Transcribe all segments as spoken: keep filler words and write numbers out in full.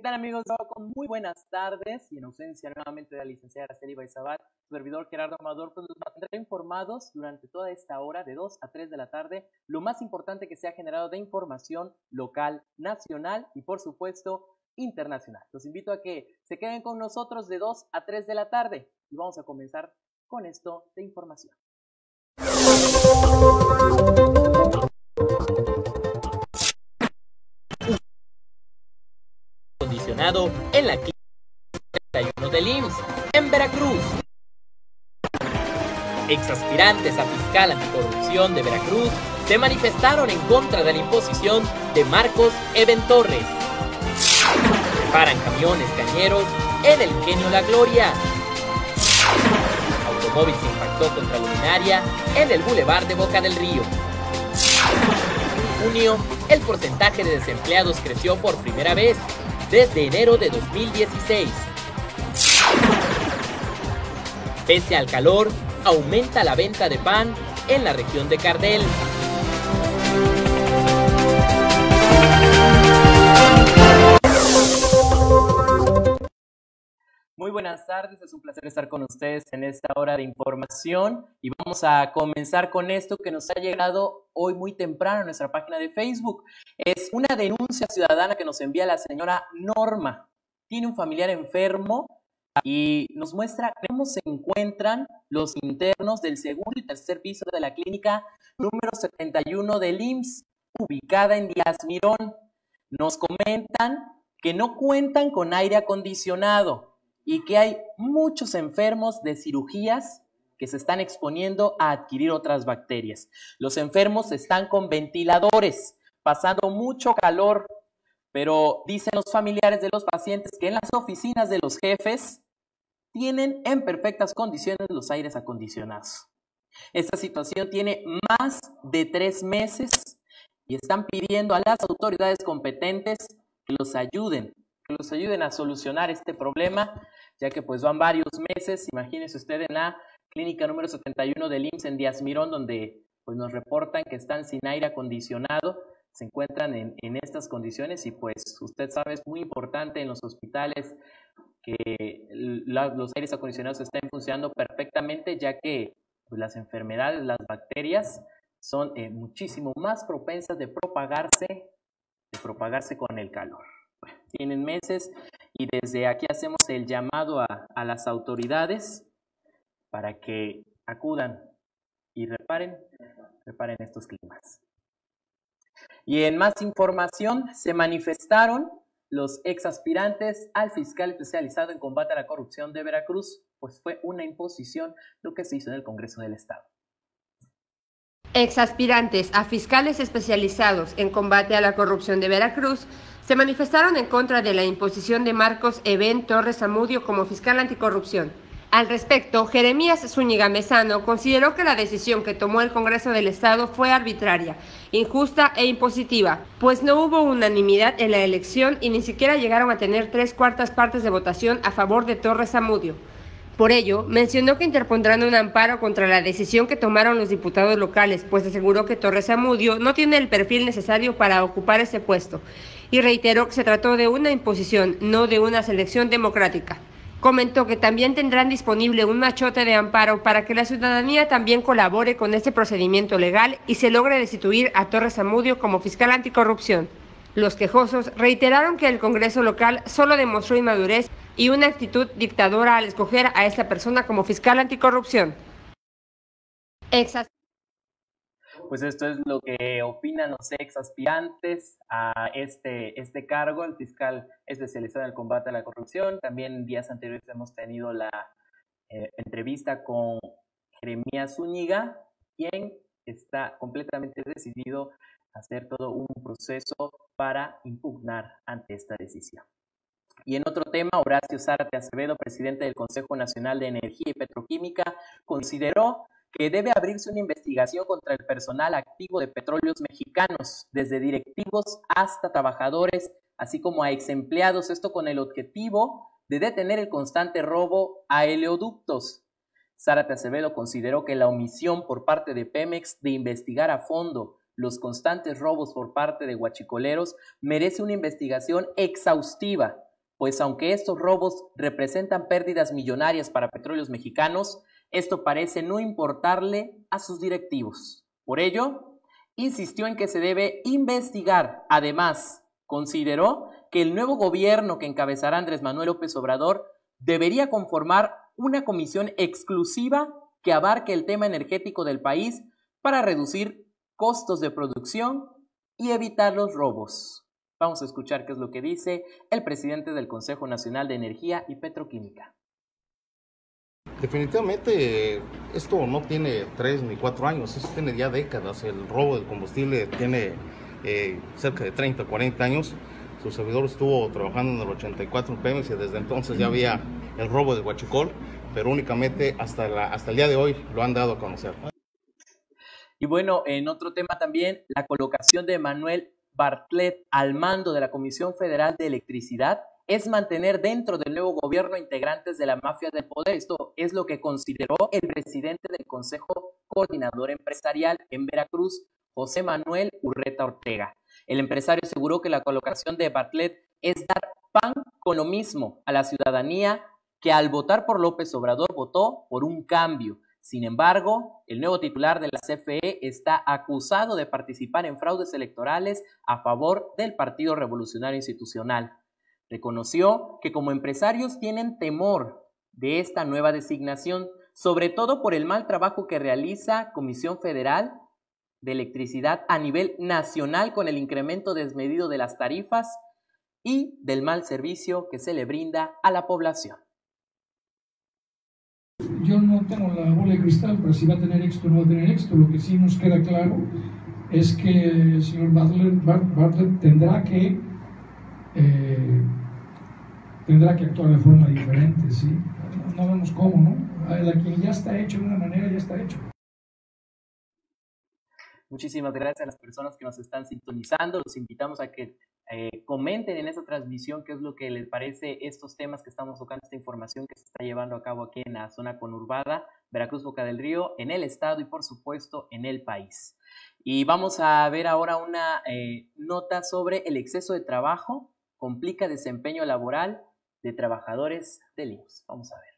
¿Qué tal, amigos? Con muy buenas tardes y en ausencia nuevamente de la licenciada Araceli Baizabat, su servidor Gerardo Amador, pues los mantendré informados durante toda esta hora de dos a tres de la tarde, lo más importante que se ha generado de información local, nacional y por supuesto internacional. Los invito a que se queden con nosotros de dos a tres de la tarde y vamos a comenzar con esto de información. Condicionado en la clínica treinta y uno del I M S S en Veracruz. Exaspirantes a fiscal anticorrupción de Veracruz se manifestaron en contra de la imposición de Marcos Eben Torres. Paran camiones cañeros en el Ingenio La Gloria. Automóvil se impactó contra luminaria en el Boulevard de Boca del Río. En junio, el porcentaje de desempleados creció por primera vez desde enero de dos mil dieciséis. Pese al calor, aumenta la venta de pan en la región de Cardel. Muy buenas tardes, es un placer estar con ustedes en esta hora de información y vamos a comenzar con esto que nos ha llegado hoy muy temprano en nuestra página de Facebook. Es una denuncia ciudadana que nos envía la señora Norma. Tiene un familiar enfermo y nos muestra cómo se encuentran los internos del segundo y tercer piso de la clínica número setenta y uno del I M S S, ubicada en Díaz Mirón. Nos comentan que no cuentan con aire acondicionado y que hay muchos enfermos de cirugías que se están exponiendo a adquirir otras bacterias. Los enfermos están con ventiladores, pasando mucho calor, pero dicen los familiares de los pacientes que en las oficinas de los jefes tienen en perfectas condiciones los aires acondicionados. Esta situación tiene más de tres meses y están pidiendo a las autoridades competentes que los ayuden, que los ayuden a solucionar este problema, ya que pues van varios meses. Imagínese usted en la clínica número setenta y uno del I M S S en Díaz Mirón, donde pues nos reportan que están sin aire acondicionado, se encuentran en, en estas condiciones y pues usted sabe, es muy importante en los hospitales que la, los aires acondicionados estén funcionando perfectamente, ya que pues, las enfermedades, las bacterias son eh, muchísimo más propensas de propagarse, de propagarse con el calor. Bueno, tienen meses y desde aquí hacemos el llamado a, a las autoridades para que acudan y reparen, reparen estos climas. Y en más información, se manifestaron los exaspirantes al fiscal especializado en combate a la corrupción de Veracruz, pues fue una imposición lo que se hizo en el Congreso del Estado. Exaspirantes a fiscales especializados en combate a la corrupción de Veracruz se manifestaron en contra de la imposición de Marcos Eben Torres Zamudio como fiscal anticorrupción. Al respecto, Jeremías Zúñiga Mezano consideró que la decisión que tomó el Congreso del Estado fue arbitraria, injusta e impositiva, pues no hubo unanimidad en la elección y ni siquiera llegaron a tener tres cuartas partes de votación a favor de Torres Zamudio. Por ello, mencionó que interpondrán un amparo contra la decisión que tomaron los diputados locales, pues aseguró que Torres Zamudio no tiene el perfil necesario para ocupar ese puesto, y reiteró que se trató de una imposición, no de una selección democrática. Comentó que también tendrán disponible un machote de amparo para que la ciudadanía también colabore con este procedimiento legal y se logre destituir a Torres Zamudio como fiscal anticorrupción. Los quejosos reiteraron que el Congreso local solo demostró inmadurez y una actitud dictadora al escoger a esta persona como fiscal anticorrupción. Exas Pues esto es lo que opinan los ex aspirantes a este, este cargo, el fiscal especializado en el combate a la corrupción. También en días anteriores hemos tenido la eh, entrevista con Jeremías Zúñiga, quien está completamente decidido a hacer todo un proceso para impugnar ante esta decisión. Y en otro tema, Horacio Zárate Acevedo, presidente del Consejo Nacional de Energía y Petroquímica, consideró que debe abrirse una investigación contra el personal activo de Petróleos Mexicanos, desde directivos hasta trabajadores, así como a exempleados, esto con el objetivo de detener el constante robo a oleoductos. Zárate Acevedo consideró que la omisión por parte de Pemex de investigar a fondo los constantes robos por parte de huachicoleros merece una investigación exhaustiva, pues aunque estos robos representan pérdidas millonarias para Petróleos Mexicanos, esto parece no importarle a sus directivos. Por ello, insistió en que se debe investigar. Además, consideró que el nuevo gobierno que encabezará Andrés Manuel López Obrador debería conformar una comisión exclusiva que abarque el tema energético del país para reducir costos de producción y evitar los robos. Vamos a escuchar qué es lo que dice el presidente del Consejo Nacional de Energía y Petroquímica. Definitivamente esto no tiene tres ni cuatro años, esto tiene ya décadas. El robo del combustible tiene eh, cerca de treinta, cuarenta años. Su servidor estuvo trabajando en el ochenta y cuatro en Pemex y desde entonces ya había el robo del huachicol, pero únicamente hasta, la, hasta el día de hoy lo han dado a conocer. Y bueno, en otro tema también, la colocación de Manuel Bartlett al mando de la Comisión Federal de Electricidad es mantener dentro del nuevo gobierno integrantes de la mafia del poder. Esto es lo que consideró el presidente del Consejo Coordinador Empresarial en Veracruz, José Manuel Urreta Ortega. El empresario aseguró que la colocación de Bartlett es dar pan con lo mismo a la ciudadanía que al votar por López Obrador votó por un cambio. Sin embargo, el nuevo titular de la C F E está acusado de participar en fraudes electorales a favor del Partido Revolucionario Institucional. Reconoció que como empresarios tienen temor de esta nueva designación, sobre todo por el mal trabajo que realiza Comisión Federal de Electricidad a nivel nacional con el incremento desmedido de las tarifas y del mal servicio que se le brinda a la población. Yo no tengo la bola de cristal para si va a tener éxito o no va a tener éxito. Lo que sí nos queda claro es que el señor Bartlett, Bartlett tendrá que eh, tendrá que actuar de forma diferente, ¿sí? No, no vemos cómo, ¿no? A la quien ya está hecho de una manera, ya está hecho. Muchísimas gracias a las personas que nos están sintonizando. Los invitamos a que eh, comenten en esta transmisión qué es lo que les parece estos temas que estamos tocando, esta información que se está llevando a cabo aquí en la zona conurbada, Veracruz, Boca del Río, en el estado y por supuesto en el país. Y vamos a ver ahora una eh, nota sobre el exceso de trabajo, complica desempeño laboral de trabajadores del I M S S. Vamos a ver.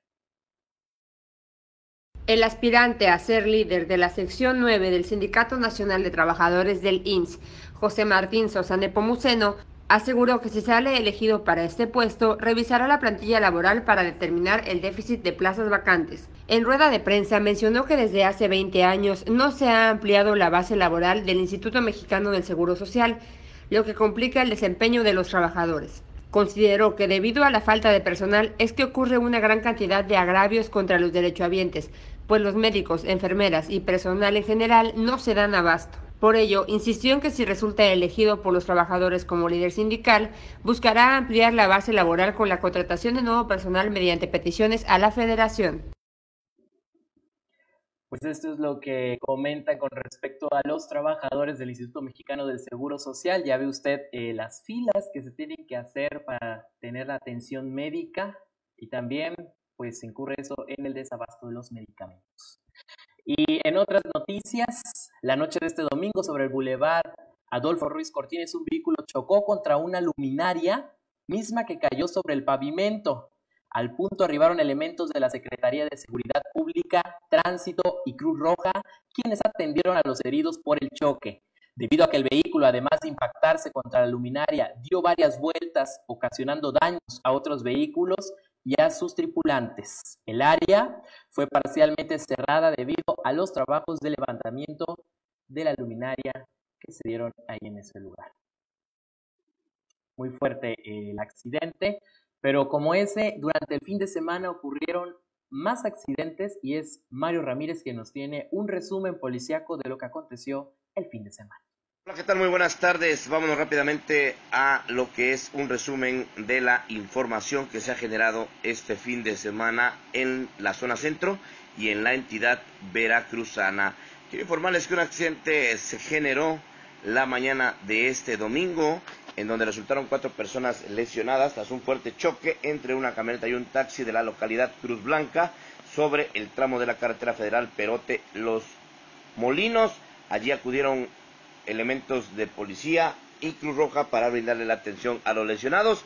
El aspirante a ser líder de la sección nueve del Sindicato Nacional de Trabajadores del I M S S, José Martín Sosa Nepomuceno, aseguró que si sale elegido para este puesto, revisará la plantilla laboral para determinar el déficit de plazas vacantes. En rueda de prensa mencionó que desde hace veinte años no se ha ampliado la base laboral del Instituto Mexicano del Seguro Social, lo que complica el desempeño de los trabajadores. Consideró que debido a la falta de personal es que ocurre una gran cantidad de agravios contra los derechohabientes, pues los médicos, enfermeras y personal en general no se dan abasto. Por ello, insistió en que si resulta elegido por los trabajadores como líder sindical, buscará ampliar la base laboral con la contratación de nuevo personal mediante peticiones a la Federación. Pues esto es lo que comenta con respecto a los trabajadores del Instituto Mexicano del Seguro Social. Ya ve usted eh, las filas que se tienen que hacer para tener la atención médica y también pues incurre eso en el desabasto de los medicamentos. Y en otras noticias, la noche de este domingo sobre el Boulevard Adolfo Ruiz Cortines, un vehículo chocó contra una luminaria misma que cayó sobre el pavimento. Al punto arribaron elementos de la Secretaría de Seguridad Pública, Tránsito y Cruz Roja, quienes atendieron a los heridos por el choque. Debido a que el vehículo, además de impactarse contra la luminaria, dio varias vueltas, ocasionando daños a otros vehículos y a sus tripulantes. El área fue parcialmente cerrada debido a los trabajos de levantamiento de la luminaria que se dieron ahí en ese lugar. Muy fuerte el accidente, pero como ese, durante el fin de semana ocurrieron más accidentes y es Mario Ramírez quien nos tiene un resumen policíaco de lo que aconteció el fin de semana. Hola, ¿qué tal? Muy buenas tardes. Vámonos rápidamente a lo que es un resumen de la información que se ha generado este fin de semana en la zona centro y en la entidad veracruzana. Quiero informarles que un accidente se generó la mañana de este domingo, en donde resultaron cuatro personas lesionadas tras un fuerte choque entre una camioneta y un taxi de la localidad Cruz Blanca sobre el tramo de la carretera federal Perote Los Molinos. Allí acudieron elementos de policía y Cruz Roja para brindarle la atención a los lesionados.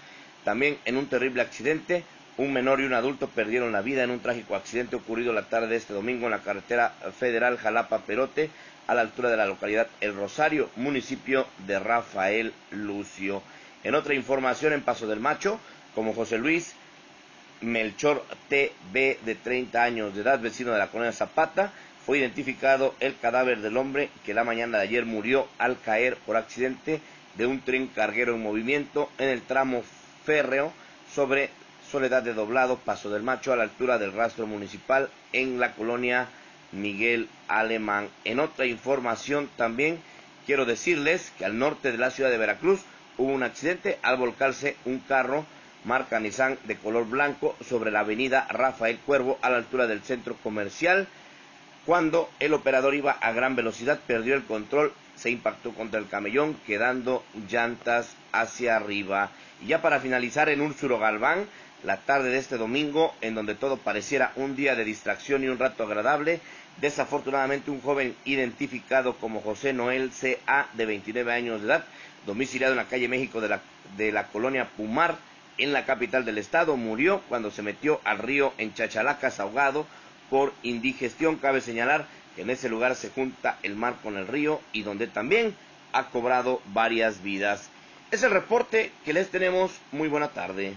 También en un terrible accidente, un menor y un adulto perdieron la vida en un trágico accidente ocurrido la tarde de este domingo en la carretera federal Jalapa-Perote, a la altura de la localidad El Rosario, municipio de Rafael Lucio. En otra información, en Paso del Macho, como José Luis Melchor T B, de treinta años de edad, vecino de la colonia Zapata, fue identificado el cadáver del hombre que la mañana de ayer murió al caer por accidente de un tren carguero en movimiento en el tramo férreo sobre Soledad de Doblado, Paso del Macho, a la altura del rastro municipal en la colonia Miguel Alemán. En otra información también quiero decirles que al norte de la ciudad de Veracruz hubo un accidente al volcarse un carro marca Nissan de color blanco sobre la avenida Rafael Cuervo a la altura del centro comercial. Cuando el operador iba a gran velocidad, perdió el control, se impactó contra el camellón, quedando llantas hacia arriba. Y ya para finalizar, en Úrsulo Galván, la tarde de este domingo, en donde todo pareciera un día de distracción y un rato agradable, desafortunadamente un joven identificado como José Noel C A, de veintinueve años de edad, domiciliado en la calle México de la, de la colonia Pumar, en la capital del estado, murió cuando se metió al río en Chachalacas ahogado por indigestión. Cabe señalar que en ese lugar se junta el mar con el río y donde también ha cobrado varias vidas. Es el reporte que les tenemos. Muy buena tarde.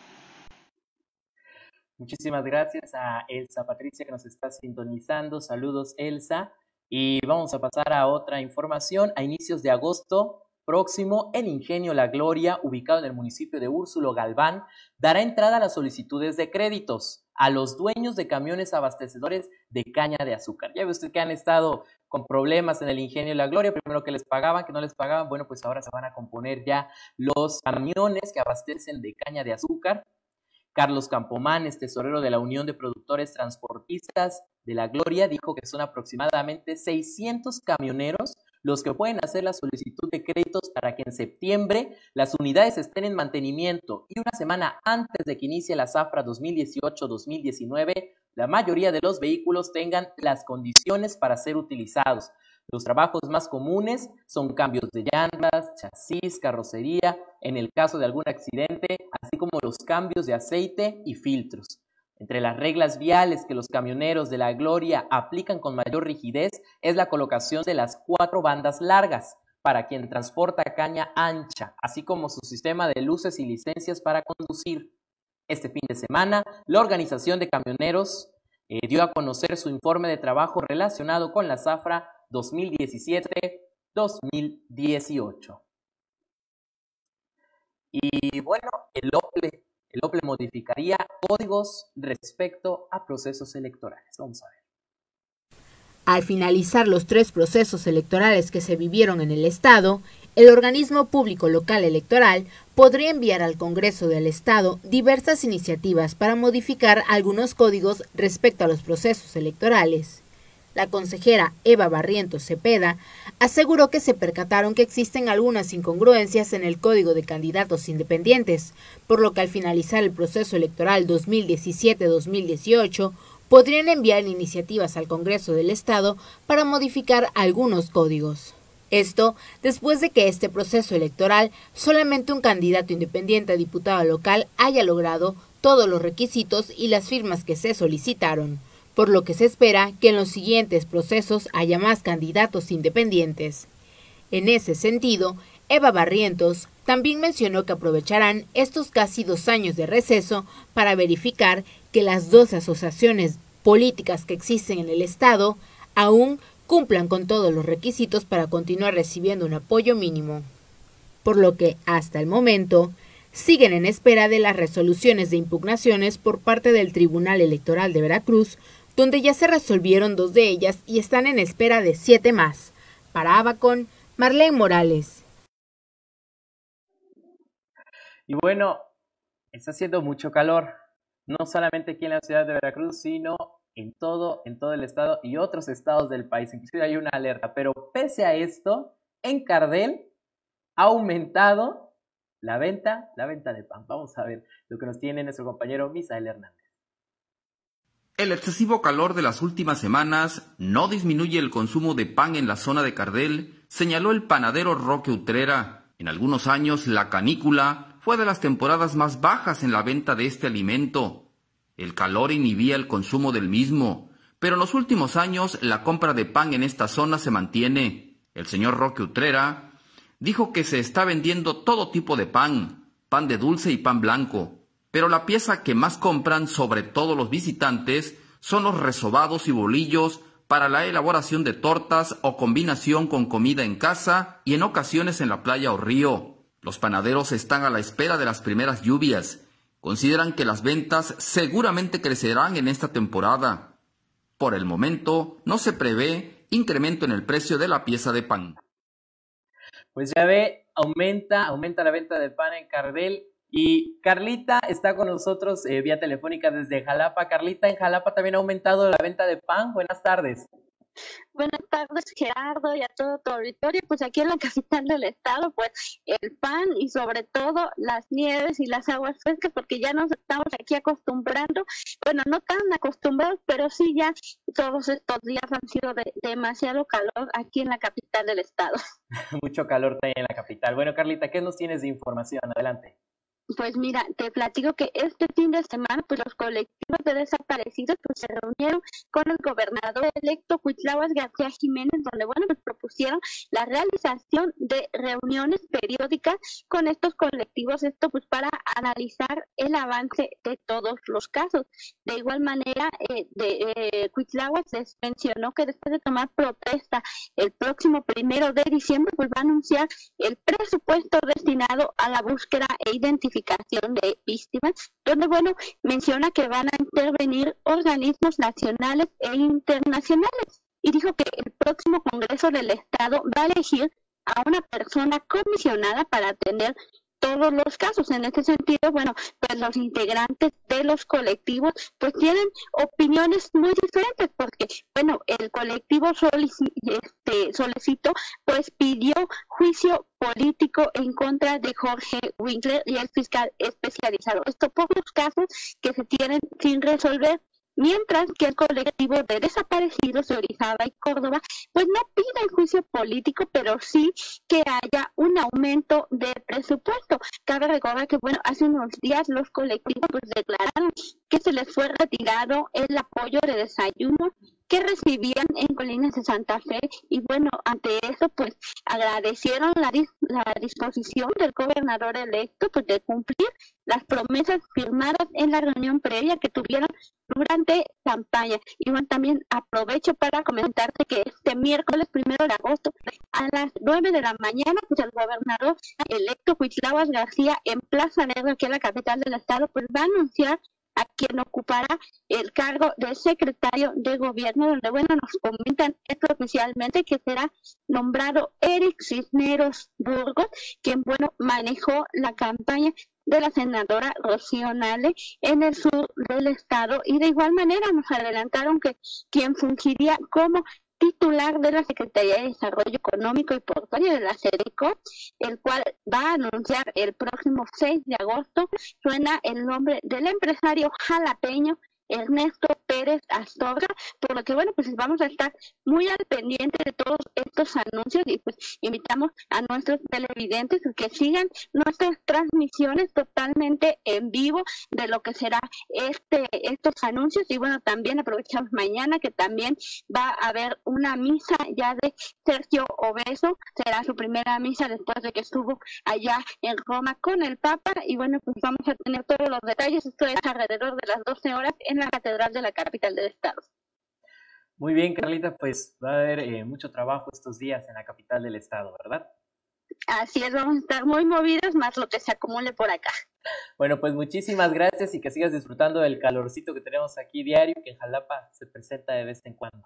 Muchísimas gracias a Elsa Patricia que nos está sintonizando. Saludos, Elsa. Y vamos a pasar a otra información. A inicios de agosto próximo, el Ingenio La Gloria, ubicado en el municipio de Úrsulo Galván, dará entrada a las solicitudes de créditos a los dueños de camiones abastecedores de caña de azúcar. Ya ve usted que han estado con problemas en el Ingenio La Gloria, primero que les pagaban, que no les pagaban, bueno, pues ahora se van a componer ya los camiones que abastecen de caña de azúcar. Carlos Campomanes, tesorero de la Unión de Productores Transportistas de La Gloria, dijo que son aproximadamente seiscientos camioneros los que pueden hacer la solicitud de créditos para que en septiembre las unidades estén en mantenimiento y una semana antes de que inicie la zafra dos mil dieciocho dos mil diecinueve, la mayoría de los vehículos tengan las condiciones para ser utilizados. Los trabajos más comunes son cambios de llantas, chasis, carrocería, en el caso de algún accidente, así como los cambios de aceite y filtros. Entre las reglas viales que los camioneros de La Gloria aplican con mayor rigidez es la colocación de las cuatro bandas largas para quien transporta caña ancha, así como su sistema de luces y licencias para conducir. Este fin de semana, la Organización de Camioneros eh, dio a conocer su informe de trabajo relacionado con la zafra dos mil diecisiete dos mil dieciocho. Y bueno, el OPLE, el OPLE modificaría códigos respecto a procesos electorales. Vamos a ver. Al finalizar los tres procesos electorales que se vivieron en el Estado, el organismo público local electoral podría enviar al Congreso del Estado diversas iniciativas para modificar algunos códigos respecto a los procesos electorales. La consejera Eva Barrientos Cepeda aseguró que se percataron que existen algunas incongruencias en el Código de Candidatos Independientes, por lo que al finalizar el proceso electoral dos mil diecisiete dos mil dieciocho podrían enviar iniciativas al Congreso del Estado para modificar algunos códigos. Esto después de que este proceso electoral solamente un candidato independiente a diputado local haya logrado todos los requisitos y las firmas que se solicitaron, por lo que se espera que en los siguientes procesos haya más candidatos independientes. En ese sentido, Eva Barrientos también mencionó que aprovecharán estos casi dos años de receso para verificar que las dos asociaciones políticas que existen en el Estado aún cumplan con todos los requisitos para continuar recibiendo un apoyo mínimo. Por lo que, hasta el momento, siguen en espera de las resoluciones de impugnaciones por parte del Tribunal Electoral de Veracruz, donde ya se resolvieron dos de ellas y están en espera de siete más. Para Abacón, Marlene Morales. Y bueno, está haciendo mucho calor, no solamente aquí en la ciudad de Veracruz, sino en todo, en todo el estado y otros estados del país. Inclusive hay una alerta, pero pese a esto, en Cardel ha aumentado la venta, la venta de pan. Vamos a ver lo que nos tiene nuestro compañero Misael Hernández. El excesivo calor de las últimas semanas no disminuye el consumo de pan en la zona de Cardel, señaló el panadero Roque Utrera. En algunos años la canícula fue de las temporadas más bajas en la venta de este alimento. El calor inhibía el consumo del mismo, pero en los últimos años la compra de pan en esta zona se mantiene. El señor Roque Utrera dijo que se está vendiendo todo tipo de pan, pan de dulce y pan blanco, pero la pieza que más compran, sobre todo los visitantes, son los resobados y bolillos para la elaboración de tortas o combinación con comida en casa y en ocasiones en la playa o río. Los panaderos están a la espera de las primeras lluvias. Consideran que las ventas seguramente crecerán en esta temporada. Por el momento, no se prevé incremento en el precio de la pieza de pan. Pues ya ve, aumenta, aumenta la venta de pan en Cardel. Y Carlita está con nosotros eh, vía telefónica desde Jalapa. Carlita, en Jalapa también ha aumentado la venta de pan. Buenas tardes. Buenas tardes, Gerardo, y a todo tu auditorio. Pues aquí en la capital del estado, pues el pan y sobre todo las nieves y las aguas frescas, porque ya nos estamos aquí acostumbrando, bueno, no tan acostumbrados, pero sí ya todos estos días han sido de demasiado calor aquí en la capital del estado. Mucho calor también en la capital. Bueno, Carlita, ¿qué nos tienes de información? Adelante. Pues mira, te platico que este fin de semana, pues los colectivos de desaparecidos pues se reunieron con el gobernador electo Cuitláhuac García Jiménez, donde bueno pues propusieron la realización de reuniones periódicas con estos colectivos, esto pues para analizar el avance de todos los casos. De igual manera, eh, de eh, Cuitláhuac les mencionó que después de tomar protesta el próximo primero de diciembre, pues va a anunciar el presupuesto destinado a la búsqueda e identificación de víctimas, donde bueno menciona que van a intervenir organismos nacionales e internacionales, y dijo que el próximo Congreso del Estado va a elegir a una persona comisionada para atender todos los casos. En este sentido, bueno, pues los integrantes de los colectivos pues tienen opiniones muy diferentes, porque bueno, el colectivo solici- este, solicitó, pues pidió juicio político en contra de Jorge Winkler y el fiscal especializado. Esto por los casos que se tienen sin resolver, mientras que el colectivo de desaparecidos de Orizaba y Córdoba pues no pide el juicio político, pero sí que haya un aumento de presupuesto. Cabe recordar que bueno, hace unos días los colectivos pues declararon que se les fue retirado el apoyo de desayuno que recibían en Colinas de Santa Fe, y bueno, ante eso pues agradecieron la, dis- la disposición del gobernador electo pues de cumplir las promesas firmadas en la reunión previa que tuvieron durante campaña. Y bueno, también aprovecho para comentarte que este miércoles primero de agosto a las nueve de la mañana pues el gobernador electo Cuitláhuac García en Plaza Negra, que es la capital del estado, pues va a anunciar a quien ocupará el cargo de secretario de gobierno, donde bueno nos comentan esto oficialmente que será nombrado Eric Cisneros Burgos, quien bueno manejó la campaña de la senadora Rocío Nale en el sur del estado, y de igual manera nos adelantaron que quien fungiría como titular de la Secretaría de Desarrollo Económico y Portuario de la SEDECO, el cual va a anunciar el próximo seis de agosto, suena el nombre del empresario jalapeño Ernesto Pérez Astorga, por lo que bueno, pues vamos a estar muy al pendiente de todos estos anuncios, y pues invitamos a nuestros televidentes que sigan nuestras transmisiones totalmente en vivo de lo que será este estos anuncios. Y bueno, también aprovechamos mañana que también va a haber una misa ya de Sergio Obeso, será su primera misa después de que estuvo allá en Roma con el Papa, y bueno, pues vamos a tener todos los detalles. Esto es alrededor de las doce horas en la catedral de la capital del estado. Muy bien, Carlita, pues va a haber eh, mucho trabajo estos días en la capital del estado, ¿verdad? Así es, vamos a estar muy movidas, más lo que se acumule por acá. Bueno, pues muchísimas gracias y que sigas disfrutando del calorcito que tenemos aquí diario, que en Jalapa se presenta de vez en cuando.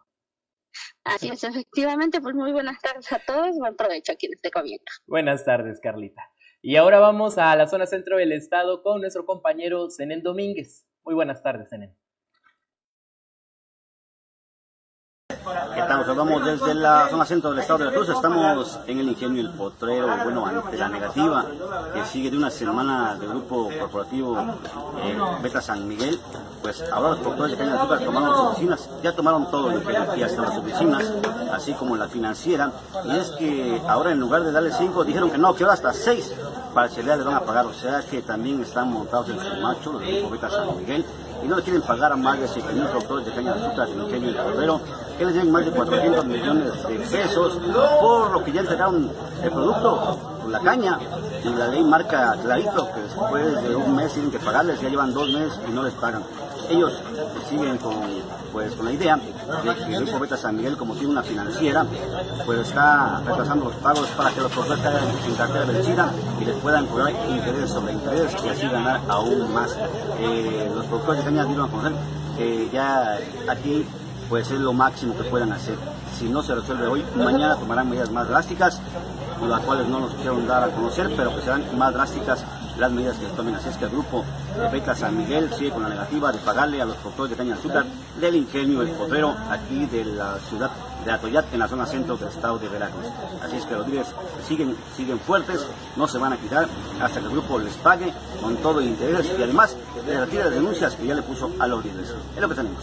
Así es, efectivamente, pues muy buenas tardes a todos, buen provecho aquí en este comienzo. Buenas tardes, Carlita. Y ahora vamos a la zona centro del estado con nuestro compañero Zenén Domínguez. Muy buenas tardes, Zenén. ¿Qué tal? Nos hablamos desde la zona centro del estado de Veracruz. Estamos en el ingenio El Potrero, bueno, ante la negativa que sigue de una semana del grupo corporativo eh, Beta San Miguel. Pues ahora los productores de caña de azúcar tomaron las oficinas, ya tomaron todo lo que ya están las oficinas, así como la financiera. Y es que ahora en lugar de darle cinco, dijeron que no, que ahora hasta seis parcialidades les van a pagar. O sea que también están montados en su macho los grupos Beta San Miguel. Y no le quieren pagar a más de siete mil productores de caña de azúcar del ingenio El Potrero, que les den más de cuatrocientos millones de pesos por lo que ya entregaron el producto, la caña, y la ley marca clarito que después de un mes tienen que pagarles, ya llevan dos meses y no les pagan. Ellos siguen con, pues, con la idea de que el grupo Beta San Miguel, como tiene una financiera, pues está retrasando los pagos para que los productores caigan en cartera vencida y les puedan cobrar interés sobre interés y así ganar aún más. Eh, los productores de caña dieron a conocer que ya aquí pues es lo máximo que puedan hacer. Si no se resuelve hoy, mañana tomarán medidas más drásticas, las cuales no nos quieren dar a conocer, pero que serán más drásticas las medidas que tomen. Así es que el grupo de Beta San Miguel sigue con la negativa de pagarle a los productores de caña de azúcar del ingenio El Potrero, aquí de la ciudad de Atoyac, en la zona centro del estado de Veracruz. Así es que los líderes siguen, siguen fuertes, no se van a quitar hasta que el grupo les pague con todo el interés y además les retire las denuncias que ya le puso a los líderes. Es lo que tenemos.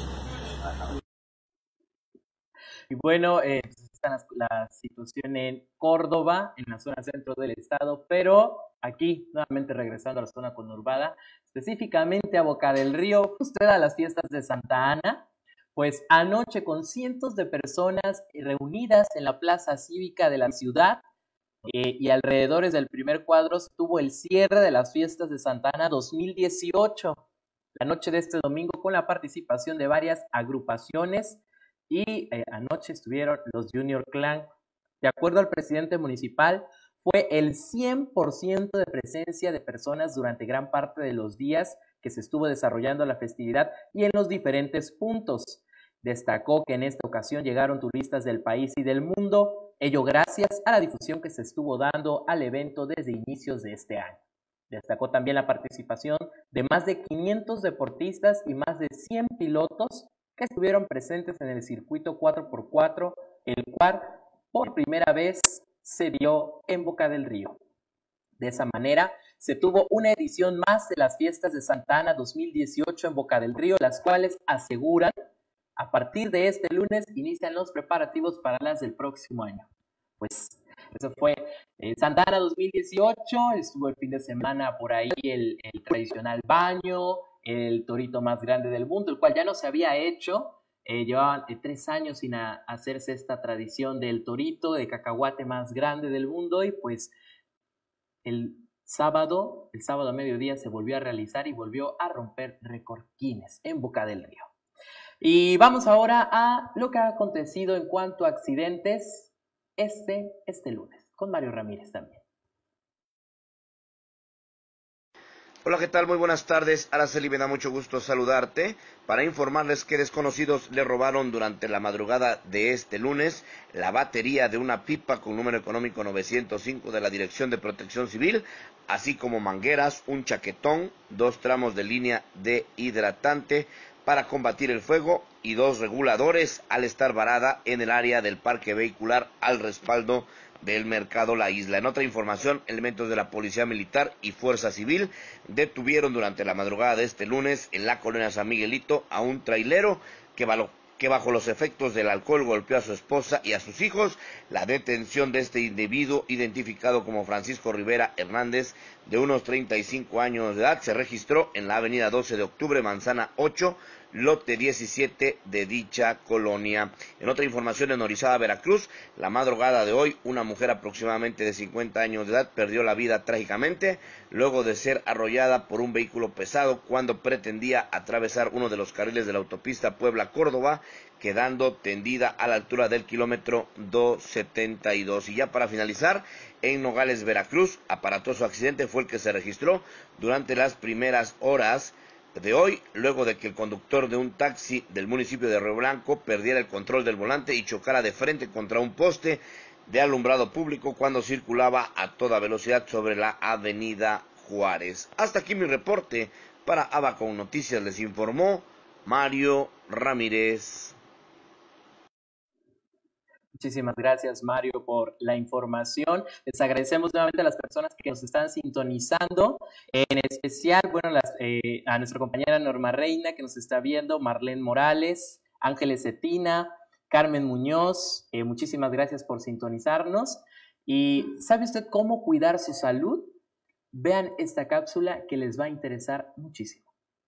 Y bueno, eh, está la, la situación en Córdoba, en la zona centro del estado, pero aquí, nuevamente regresando a la zona conurbada, específicamente a Boca del Río, usted a las fiestas de Santa Ana, pues anoche con cientos de personas reunidas en la plaza cívica de la ciudad eh, y alrededores del primer cuadro estuvo el cierre de las fiestas de Santa Ana dos mil dieciocho, la noche de este domingo con la participación de varias agrupaciones. Y eh, anoche estuvieron los Junior Clan. De acuerdo al presidente municipal, fue el cien por ciento de presencia de personas durante gran parte de los días que se estuvo desarrollando la festividad y en los diferentes puntos. Destacó que en esta ocasión llegaron turistas del país y del mundo, ello gracias a la difusión que se estuvo dando al evento desde inicios de este año. Destacó también la participación de más de quinientos deportistas y más de cien pilotos que estuvieron presentes en el circuito cuatro por cuatro, el cual por primera vez se dio en Boca del Río. De esa manera, se tuvo una edición más de las fiestas de Santa Ana dos mil dieciocho en Boca del Río, las cuales aseguran, a partir de este lunes, inician los preparativos para las del próximo año. Pues eso fue eh, Santa Ana dos mil dieciocho, estuvo el fin de semana por ahí el, el tradicional baño, el torito más grande del mundo, el cual ya no se había hecho, eh, llevaban eh, tres años sin a, hacerse esta tradición del torito de cacahuate más grande del mundo y pues el sábado, el sábado a mediodía se volvió a realizar y volvió a romper récord Guinness en Boca del Río. Y vamos ahora a lo que ha acontecido en cuanto a accidentes este, este lunes, con Mario Ramírez también. Hola, ¿qué tal? Muy buenas tardes. Araceli, me da mucho gusto saludarte para informarles que desconocidos le robaron durante la madrugada de este lunes la batería de una pipa con número económico novecientos cinco de la Dirección de Protección Civil, así como mangueras, un chaquetón, dos tramos de línea de hidratante para combatir el fuego y dos reguladores al estar varada en el área del parque vehicular al respaldo del mercado La Isla. En otra información, elementos de la Policía Militar y Fuerza Civil detuvieron durante la madrugada de este lunes en la colonia San Miguelito a un trailero que, que bajo los efectos del alcohol golpeó a su esposa y a sus hijos. La detención de este individuo, identificado como Francisco Rivera Hernández, de unos treinta y cinco años de edad, se registró en la avenida doce de octubre, manzana ocho, lote diecisiete de dicha colonia. En otra información, en Orizaba, Veracruz, la madrugada de hoy, una mujer aproximadamente de cincuenta años de edad perdió la vida trágicamente luego de ser arrollada por un vehículo pesado cuando pretendía atravesar uno de los carriles de la autopista Puebla-Córdoba, quedando tendida a la altura del kilómetro doscientos setenta y dos. Y ya para finalizar, en Nogales, Veracruz, aparatoso accidente fue el que se registró durante las primeras horas de hoy, luego de que el conductor de un taxi del municipio de Río Blanco perdiera el control del volante y chocara de frente contra un poste de alumbrado público cuando circulaba a toda velocidad sobre la avenida Juárez. Hasta aquí mi reporte. Para Abacon Noticias les informó Mario Ramírez. Muchísimas gracias, Mario, por la información. Les agradecemos nuevamente a las personas que nos están sintonizando, en especial, bueno, las, eh, a nuestra compañera Norma Reina, que nos está viendo, Marlene Morales, Ángeles Cetina, Carmen Muñoz, eh, muchísimas gracias por sintonizarnos. ¿Y sabe usted cómo cuidar su salud? Vean esta cápsula que les va a interesar muchísimo.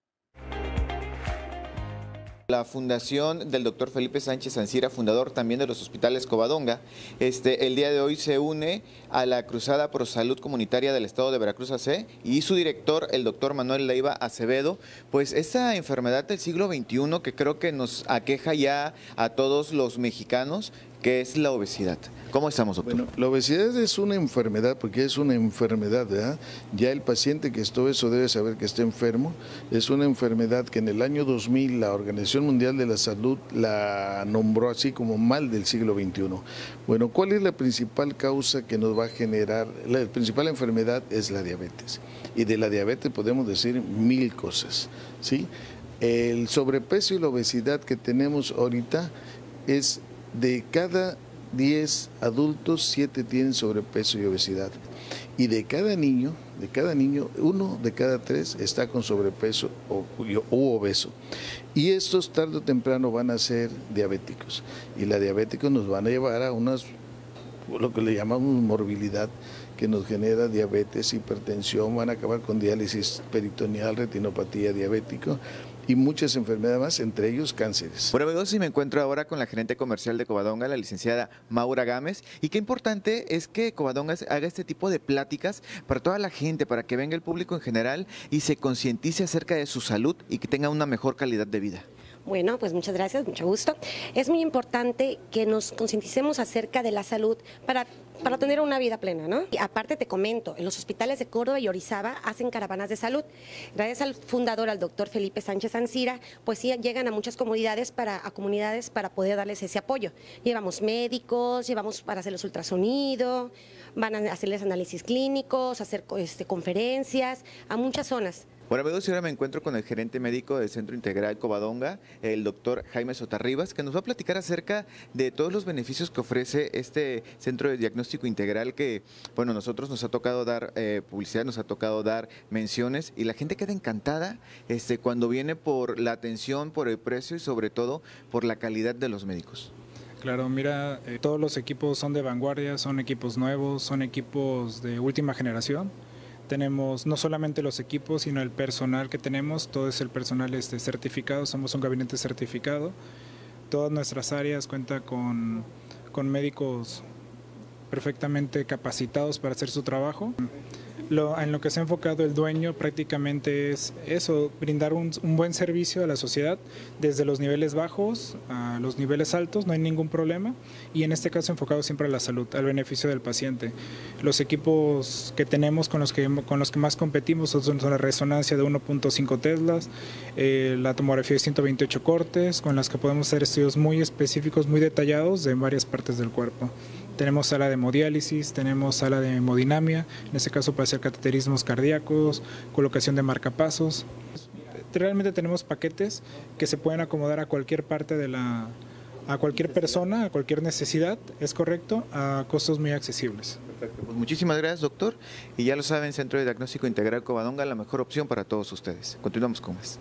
La fundación del doctor Felipe Sánchez Ancira, fundador también de los hospitales Covadonga, este, el día de hoy se une a la Cruzada Pro Salud Comunitaria del Estado de Veracruz A C y su director, el doctor Manuel Leiva Acevedo, pues esta enfermedad del siglo veintiuno que creo que nos aqueja ya a todos los mexicanos, que es la obesidad. ¿Cómo estamos, doctor? Bueno, la obesidad es una enfermedad, porque es una enfermedad, ¿verdad? Ya el paciente que está obeso debe saber que está enfermo. Es una enfermedad que en el año dos mil la Organización Mundial de la Salud la nombró así como mal del siglo veintiuno. Bueno, ¿cuál es la principal causa que nos va a generar? La principal enfermedad es la diabetes. Y de la diabetes podemos decir mil cosas, ¿sí? El sobrepeso y la obesidad que tenemos ahorita es de cada diez adultos, siete tienen sobrepeso y obesidad. Y de cada niño, de cada niño, uno de cada tres está con sobrepeso o, o obeso. Y estos tarde o temprano van a ser diabéticos. Y la diabéticos nos van a llevar a unas, lo que le llamamos morbilidad, que nos genera diabetes, hipertensión, van a acabar con diálisis peritoneal, retinopatía diabética y muchas enfermedades más, entre ellos cánceres. Bueno, amigos, y me encuentro ahora con la gerente comercial de Covadonga, la licenciada Maura Gámez, y qué importante es que Covadonga haga este tipo de pláticas para toda la gente, para que venga el público en general y se concientice acerca de su salud y que tenga una mejor calidad de vida. Bueno, pues muchas gracias, mucho gusto. Es muy importante que nos concienticemos acerca de la salud para, para tener una vida plena, ¿no? Y aparte te comento, en los hospitales de Córdoba y Orizaba hacen caravanas de salud. Gracias al fundador, al doctor Felipe Sánchez Ancira, pues sí llegan a muchas comunidades para, a comunidades para poder darles ese apoyo. Llevamos médicos, llevamos para hacerles ultrasonido, van a hacerles análisis clínicos, hacer este, conferencias, a muchas zonas. Bueno, amigos, y ahora me encuentro con el gerente médico del Centro Integral Covadonga, el doctor Jaime Sotarribas, que nos va a platicar acerca de todos los beneficios que ofrece este centro de diagnóstico integral que, bueno, nosotros nos ha tocado dar eh, publicidad, nos ha tocado dar menciones y la gente queda encantada este, cuando viene por la atención, por el precio y sobre todo por la calidad de los médicos. Claro, mira, eh, todos los equipos son de vanguardia, son equipos nuevos, son equipos de última generación. Tenemos no solamente los equipos, sino el personal que tenemos, todo es el personal este, certificado, somos un gabinete certificado. Todas nuestras áreas cuentan con, con médicos perfectamente capacitados para hacer su trabajo. Lo, en lo que se ha enfocado el dueño prácticamente es eso, brindar un, un buen servicio a la sociedad desde los niveles bajos a los niveles altos, no hay ningún problema, y en este caso enfocado siempre a la salud, al beneficio del paciente. Los equipos que tenemos con los que, con los que más competimos son la resonancia de uno punto cinco teslas, eh, la tomografía de ciento veintiocho cortes, con las que podemos hacer estudios muy específicos, muy detallados de varias partes del cuerpo. Tenemos sala de hemodiálisis, tenemos sala de hemodinamia, en este caso para hacer cateterismos cardíacos, colocación de marcapasos. Realmente tenemos paquetes que se pueden acomodar a cualquier parte de la, a cualquier persona, a cualquier necesidad, es correcto, a costos muy accesibles. Perfecto, pues muchísimas gracias, doctor. Y ya lo saben, Centro de Diagnóstico Integral Covadonga, la mejor opción para todos ustedes. Continuamos con más.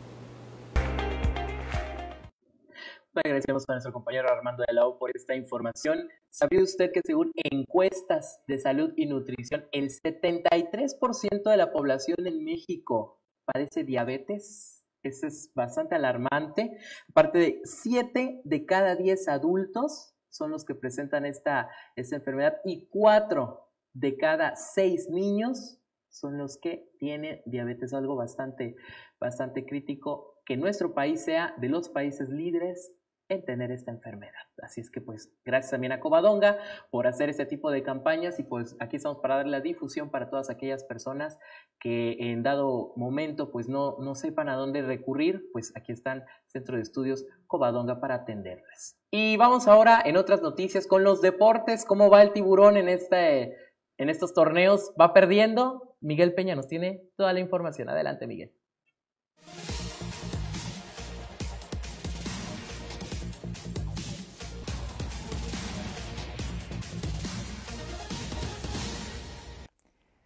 Agradecemos a nuestro compañero Armando de la O por esta información. ¿Sabía usted que según encuestas de salud y nutrición, el setenta y tres por ciento de la población en México padece diabetes? Eso es bastante alarmante. Aparte de siete de cada diez adultos son los que presentan esta, esta enfermedad y cuatro de cada seis niños son los que tienen diabetes, algo bastante, bastante crítico, que nuestro país sea de los países líderes en tener esta enfermedad. Así es que pues gracias también a Covadonga por hacer este tipo de campañas y pues aquí estamos para darle la difusión para todas aquellas personas que en dado momento pues no, no sepan a dónde recurrir, pues aquí están Centro de Estudios Covadonga para atenderles. Y vamos ahora en otras noticias con los deportes. ¿Cómo va el Tiburón en, este, en estos torneos? ¿Va perdiendo? Miguel Peña nos tiene toda la información. Adelante, Miguel.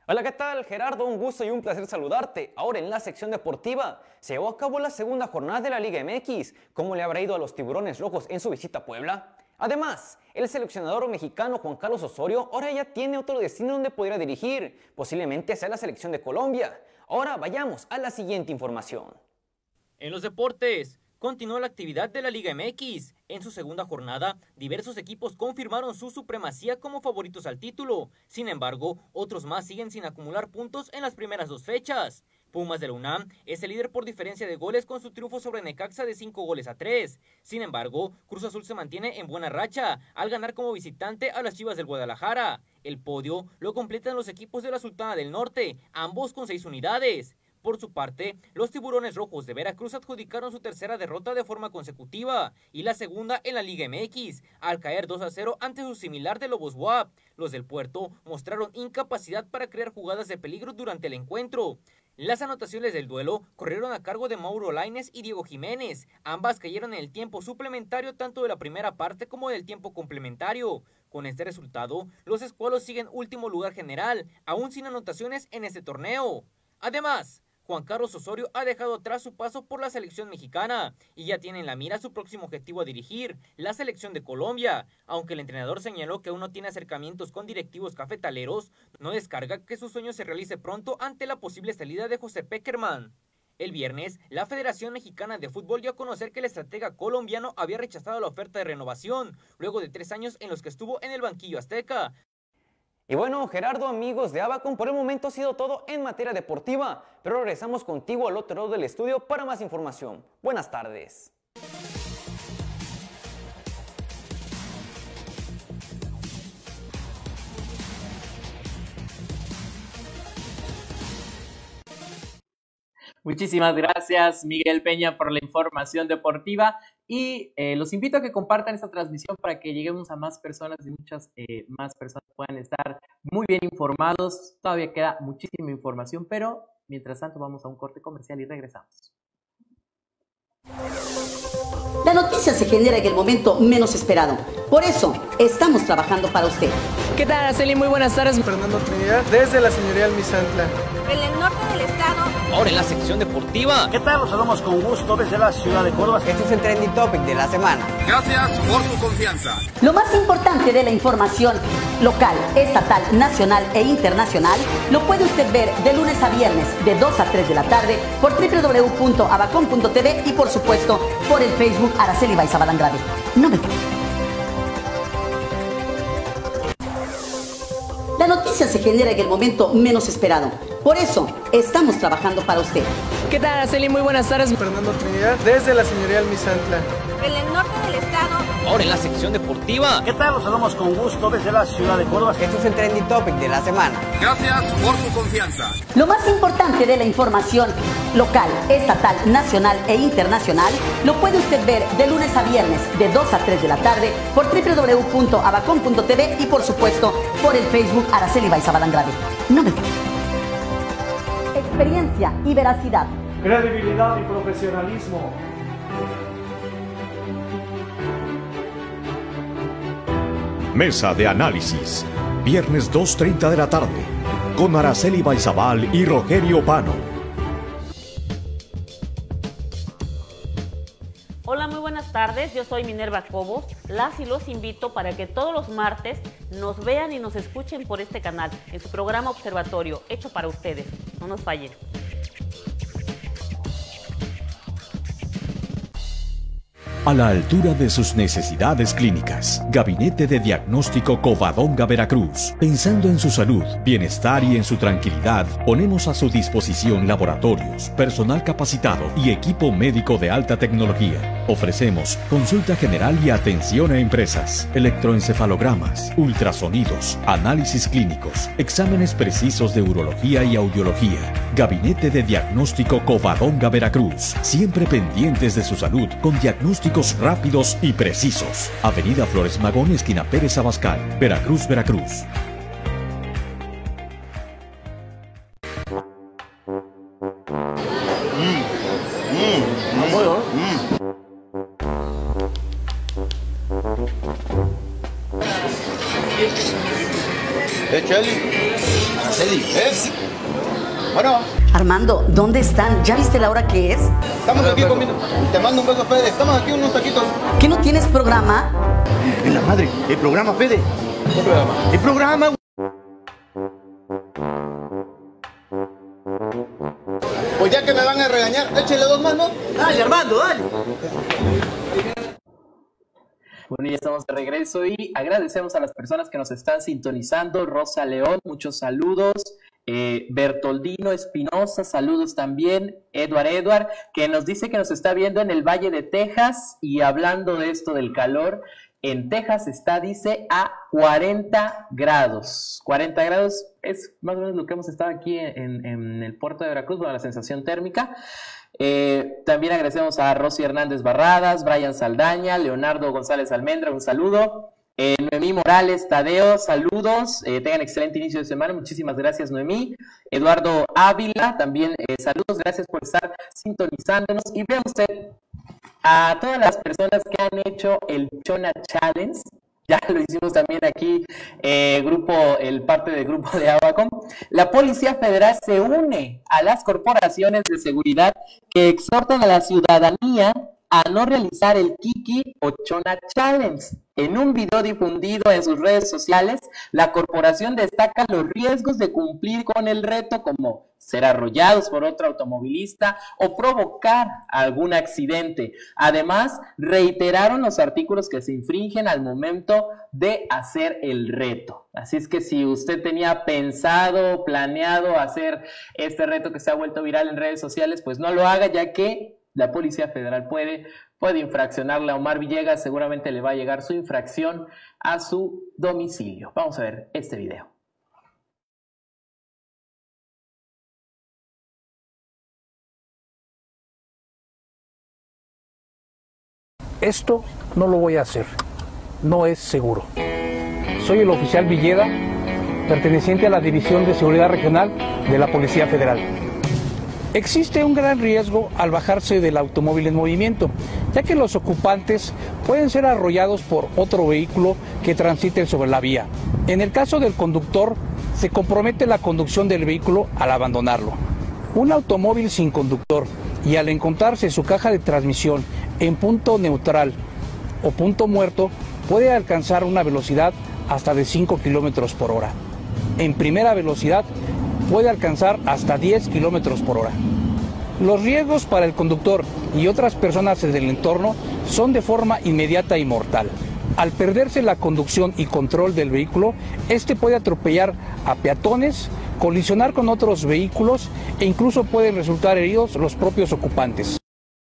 Hola, ¿qué tal, Gerardo? Un gusto y un placer saludarte. Ahora en la sección deportiva se llevó a cabo la segunda jornada de la Liga M X. ¿Cómo le habrá ido a los Tiburones Rojos en su visita a Puebla? Además, el seleccionador mexicano Juan Carlos Osorio ahora ya tiene otro destino donde podría dirigir, posiblemente hacia la selección de Colombia. Ahora vayamos a la siguiente información. En los deportes, continuó la actividad de la Liga M X. En su segunda jornada, diversos equipos confirmaron su supremacía como favoritos al título. Sin embargo, otros más siguen sin acumular puntos en las primeras dos fechas. Pumas de la UNAM es el líder por diferencia de goles con su triunfo sobre Necaxa de cinco goles a tres. Sin embargo, Cruz Azul se mantiene en buena racha al ganar como visitante a las Chivas del Guadalajara. El podio lo completan los equipos de la Sultana del Norte, ambos con seis unidades. Por su parte, los Tiburones Rojos de Veracruz adjudicaron su tercera derrota de forma consecutiva y la segunda en la Liga M X, al caer dos a cero ante su similar de Lobos W A P. Los del Puerto mostraron incapacidad para crear jugadas de peligro durante el encuentro. Las anotaciones del duelo corrieron a cargo de Mauro Lainez y Diego Jiménez. Ambas cayeron en el tiempo suplementario tanto de la primera parte como del tiempo complementario. Con este resultado, los escualos siguen último lugar general, aún sin anotaciones en este torneo. Además, Juan Carlos Osorio ha dejado atrás su paso por la selección mexicana y ya tiene en la mira su próximo objetivo a dirigir, la selección de Colombia. Aunque el entrenador señaló que aún no tiene acercamientos con directivos cafetaleros, no descarga que su sueño se realice pronto ante la posible salida de José Pekerman. El viernes, la Federación Mexicana de Fútbol dio a conocer que el estratega colombiano había rechazado la oferta de renovación, luego de tres años en los que estuvo en el banquillo azteca. Y bueno, Gerardo, amigos de Abacon, por el momento ha sido todo en materia deportiva, pero regresamos contigo al otro lado del estudio para más información. Buenas tardes. Muchísimas gracias, Miguel Peña, por la información deportiva y eh, los invito a que compartan esta transmisión para que lleguemos a más personas y muchas eh, más personas puedan estar muy bien informados. Todavía queda muchísima información, pero mientras tanto vamos a un corte comercial y regresamos. La noticia se genera en el momento menos esperado. Por eso, estamos trabajando para usted. ¿Qué tal, Araceli? Muy buenas tardes. Fernando Trinidad, desde la señoría Almizantla. En el norte del estado. Ahora en la sección deportiva. ¿Qué tal? Los saludamos con gusto desde la ciudad de Córdoba. Este es el Trending Topic de la semana. Gracias por su confianza. Lo más importante de la información local, estatal, nacional e internacional lo puede usted ver de lunes a viernes de dos a tres de la tarde por doble u doble u doble u punto abacon punto t v y por supuesto por el Facebook Araceli Baizabal Andrade. No me falle. La noticia se genera en el momento menos esperado. Por eso, estamos trabajando para usted. ¿Qué tal, Araceli? Muy buenas tardes. Fernando Trinidad, desde la señoría Almizantla. En el norte del estado. Ahora en la sección deportiva. ¿Qué tal? Los saludamos con gusto desde la ciudad de Córdoba. Este es el Trending Topic de la semana. Gracias por su confianza. Lo más importante de la información local, estatal, nacional e internacional lo puede usted ver de lunes a viernes de dos a tres de la tarde por doble u doble u doble u punto abacon punto t v y por supuesto por el Facebook Araceli Baizabal Andrade. No me falle. Experiencia y veracidad. Credibilidad y profesionalismo. Mesa de análisis. Viernes dos treinta de la tarde. Con Araceli Baizabal y Rogelio Pano. Hola, muy buenas tardes. Yo soy Minerva Cobos. Las y los invito para que todos los martes nos vean y nos escuchen por este canal, en su programa Observatorio, hecho para ustedes. No nos fallen. A la altura de sus necesidades clínicas. Gabinete de Diagnóstico Covadonga Veracruz. Pensando en su salud, bienestar y en su tranquilidad, ponemos a su disposición laboratorios, personal capacitado y equipo médico de alta tecnología. Ofrecemos consulta general y atención a empresas, electroencefalogramas, ultrasonidos, análisis clínicos, exámenes precisos de urología y audiología. Gabinete de Diagnóstico Covadonga Veracruz. Siempre pendientes de su salud con diagnósticos rápidos y precisos. Avenida Flores Magón, esquina Pérez Abascal, Veracruz, Veracruz. ¿Eh, Cheli? Araceli, ¿eh? Bueno. Armando, ¿dónde están? ¿Ya viste la hora que es? Estamos aquí comiendo. Te mando un beso, Fede. Estamos aquí unos taquitos. ¿Qué no tienes programa? En la madre, el programa, Fede. ¿Qué programa? El programa. Pues ya que me van a regañar, échale dos más, ¿no? Dale, Armando, dale. Bueno, ya estamos de regreso y agradecemos a las personas que nos están sintonizando. Rosa León, muchos saludos. Eh, Bertoldino Espinosa, saludos también. Edward Edward, que nos dice que nos está viendo en el Valle de Texas. Y hablando de esto del calor, en Texas está, dice, a cuarenta grados. cuarenta grados es más o menos lo que hemos estado aquí en, en el puerto de Veracruz, con la sensación térmica. Eh, también agradecemos a Rosy Hernández Barradas, Brian Saldaña, Leonardo González Almendra, un saludo. Eh, Noemí Morales Tadeo, saludos, eh, tengan excelente inicio de semana, muchísimas gracias Noemí. Eduardo Ávila, también eh, saludos, gracias por estar sintonizándonos. Y vean usted, a todas las personas que han hecho el Chona Challenge, ya lo hicimos también aquí, eh, grupo, el parte del grupo de Abacom. La Policía Federal se une a las corporaciones de seguridad que exhortan a la ciudadanía a no realizar el Kiki o Chona Challenge. En un video difundido en sus redes sociales, la corporación destaca los riesgos de cumplir con el reto, como ser arrollados por otro automovilista o provocar algún accidente. Además, reiteraron los artículos que se infringen al momento de hacer el reto. Así es que si usted tenía pensado, planeado hacer este reto que se ha vuelto viral en redes sociales, pues no lo haga, ya que la Policía Federal puede, puede infraccionarle a Omar Villegas. Seguramente le va a llegar su infracción a su domicilio. Vamos a ver este video. Esto no lo voy a hacer. No es seguro. Soy el oficial Villeda, perteneciente a la División de Seguridad Regional de la Policía Federal. Existe un gran riesgo al bajarse del automóvil en movimiento, ya que los ocupantes pueden ser arrollados por otro vehículo que transite sobre la vía. En el caso del conductor, se compromete la conducción del vehículo al abandonarlo. Un automóvil sin conductor y al encontrarse su caja de transmisión en punto neutral o punto muerto, puede alcanzar una velocidad hasta de cinco kilómetros por hora. En primera velocidad, puede alcanzar hasta diez kilómetros por hora. Los riesgos para el conductor y otras personas del entorno son de forma inmediata y mortal. Al perderse la conducción y control del vehículo, este puede atropellar a peatones, colisionar con otros vehículos e incluso pueden resultar heridos los propios ocupantes.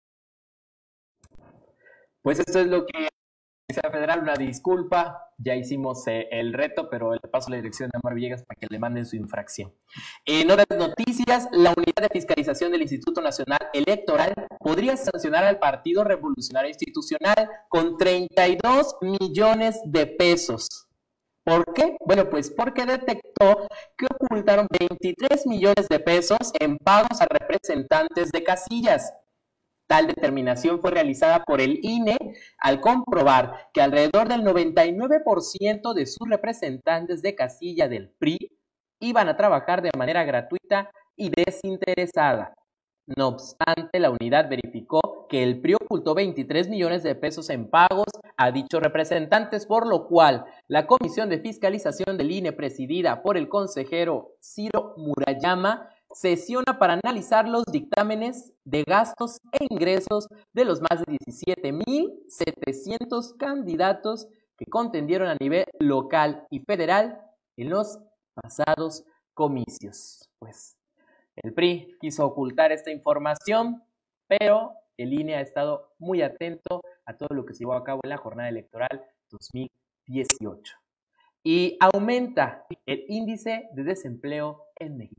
Pues esto es lo que la Policía Federal, una disculpa, ya hicimos eh, el reto, pero le paso la dirección de Omar Villegas para que le manden su infracción. En otras noticias, la Unidad de Fiscalización del Instituto Nacional Electoral podría sancionar al Partido Revolucionario Institucional con treinta y dos millones de pesos. ¿Por qué? Bueno, pues porque detectó que ocultaron veintitrés millones de pesos en pagos a representantes de casillas. Tal determinación fue realizada por el I N E al comprobar que alrededor del noventa y nueve por ciento de sus representantes de casilla del P R I iban a trabajar de manera gratuita y desinteresada. No obstante, la unidad verificó que el P R I ocultó veintitrés millones de pesos en pagos a dichos representantes, por lo cual la Comisión de Fiscalización del I N E, presidida por el consejero Ciro Murayama, sesiona para analizar los dictámenes de gastos e ingresos de los más de diecisiete mil setecientos candidatos que contendieron a nivel local y federal en los pasados comicios. Pues el P R I quiso ocultar esta información, pero el I N E ha estado muy atento a todo lo que se llevó a cabo en la jornada electoral dos mil dieciocho. Y aumenta el índice de desempleo en México.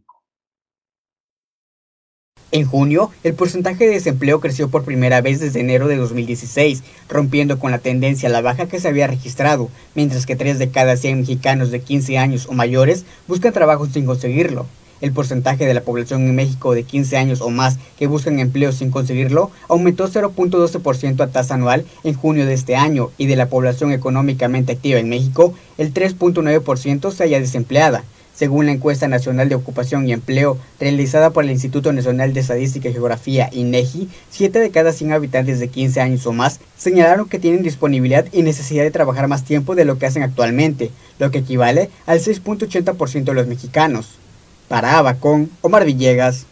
En junio, el porcentaje de desempleo creció por primera vez desde enero de dos mil dieciséis, rompiendo con la tendencia a la baja que se había registrado, mientras que tres de cada cien mexicanos de quince años o mayores buscan trabajo sin conseguirlo. El porcentaje de la población en México de quince años o más que buscan empleo sin conseguirlo aumentó cero punto doce por ciento a tasa anual en junio de este año, y de la población económicamente activa en México, el tres punto nueve por ciento se halla desempleada. Según la encuesta nacional de ocupación y empleo realizada por el Instituto Nacional de Estadística y Geografía, INEGI, siete de cada cien habitantes de quince años o más señalaron que tienen disponibilidad y necesidad de trabajar más tiempo de lo que hacen actualmente, lo que equivale al seis punto ochenta por ciento de los mexicanos. Para Abacón, Omar Villegas.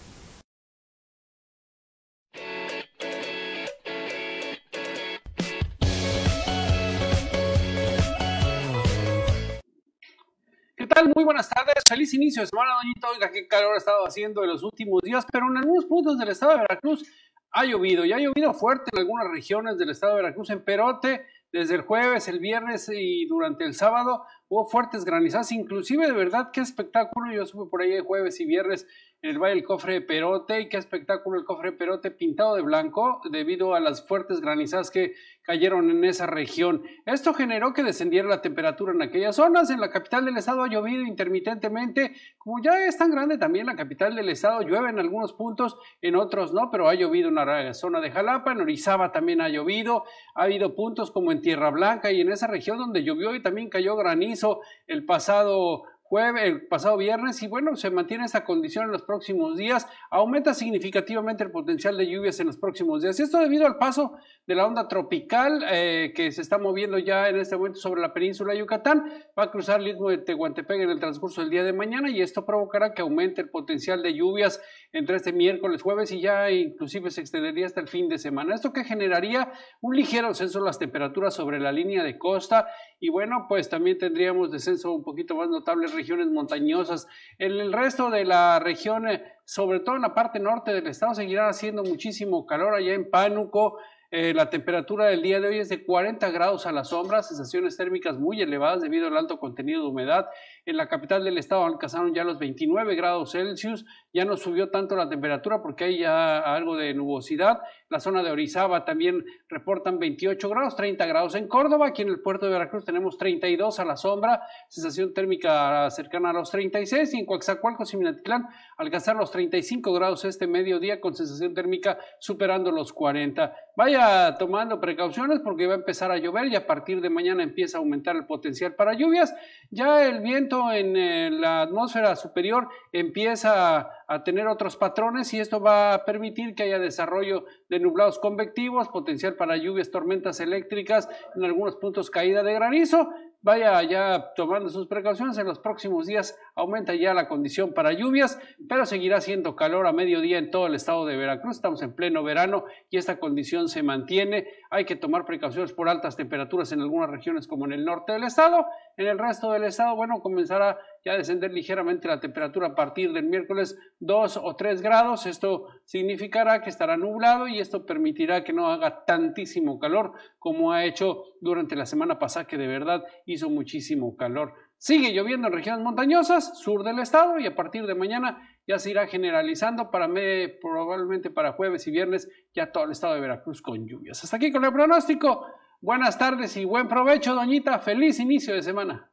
¿Qué tal? Muy buenas tardes, feliz inicio de semana, doñita. Oiga, qué calor ha estado haciendo en los últimos días, pero en algunos puntos del estado de Veracruz ha llovido, y ha llovido fuerte en algunas regiones del estado de Veracruz. En Perote, desde el jueves, el viernes y durante el sábado hubo fuertes granizadas, inclusive de verdad qué espectáculo. Yo estuve por ahí el jueves y viernes en el Valle del Cofre de Perote, y qué espectáculo el Cofre de Perote pintado de blanco debido a las fuertes granizadas que cayeron en esa región. Esto generó que descendiera la temperatura en aquellas zonas. En la capital del estado ha llovido intermitentemente, como ya es tan grande también la capital del estado, llueve en algunos puntos, en otros no, pero ha llovido en la zona de Jalapa, en Orizaba también ha llovido, ha habido puntos como en Tierra Blanca y en esa región donde llovió y también cayó granizo el pasado jueves, el pasado viernes, y bueno, se mantiene esta condición en los próximos días. Aumenta significativamente el potencial de lluvias en los próximos días, y esto debido al paso de la onda tropical eh, que se está moviendo ya en este momento sobre la península de Yucatán. Va a cruzar el istmo de Tehuantepec en el transcurso del día de mañana, y esto provocará que aumente el potencial de lluvias entre este miércoles, jueves, y ya inclusive se extendería hasta el fin de semana. Esto que generaría un ligero descenso de las temperaturas sobre la línea de costa, y bueno, pues también tendríamos descenso un poquito más notable en regiones montañosas. En el resto de la región, sobre todo en la parte norte del estado, seguirá haciendo muchísimo calor. Allá en Pánuco, eh, la temperatura del día de hoy es de cuarenta grados a la sombra, sensaciones térmicas muy elevadas debido al alto contenido de humedad. En la capital del estado alcanzaron ya los veintinueve grados Celsius, ya no subió tanto la temperatura porque hay ya algo de nubosidad. La zona de Orizaba también reportan veintiocho grados, treinta grados en Córdoba. Aquí en el puerto de Veracruz tenemos treinta y dos a la sombra, sensación térmica cercana a los treinta y seis, y en Coaxacualcos y Minatitlán alcanzar los treinta y cinco grados este mediodía con sensación térmica superando los cuarenta. Vaya tomando precauciones porque va a empezar a llover, y a partir de mañana empieza a aumentar el potencial para lluvias. Ya el viento en eh, la atmósfera superior empieza a, a tener otros patrones, y esto va a permitir que haya desarrollo de nublados convectivos, potencial para lluvias, tormentas eléctricas, en algunos puntos caída de granizo. Vaya ya tomando sus precauciones. En los próximos días aumenta ya la condición para lluvias, pero seguirá siendo calor a mediodía en todo el estado de Veracruz. Estamos en pleno verano y esta condición se mantiene. Hay que tomar precauciones por altas temperaturas en algunas regiones como en el norte del estado. En el resto del estado, bueno, comenzará ya a descender ligeramente la temperatura a partir del miércoles dos o tres grados. Esto significará que estará nublado, y esto permitirá que no haga tantísimo calor como ha hecho durante la semana pasada, que de verdad hizo muchísimo calor. Sigue lloviendo en regiones montañosas, sur del estado, y a partir de mañana ya se irá generalizando para me, probablemente para jueves y viernes ya todo el estado de Veracruz con lluvias. Hasta aquí con el pronóstico. Buenas tardes y buen provecho, doñita. Feliz inicio de semana.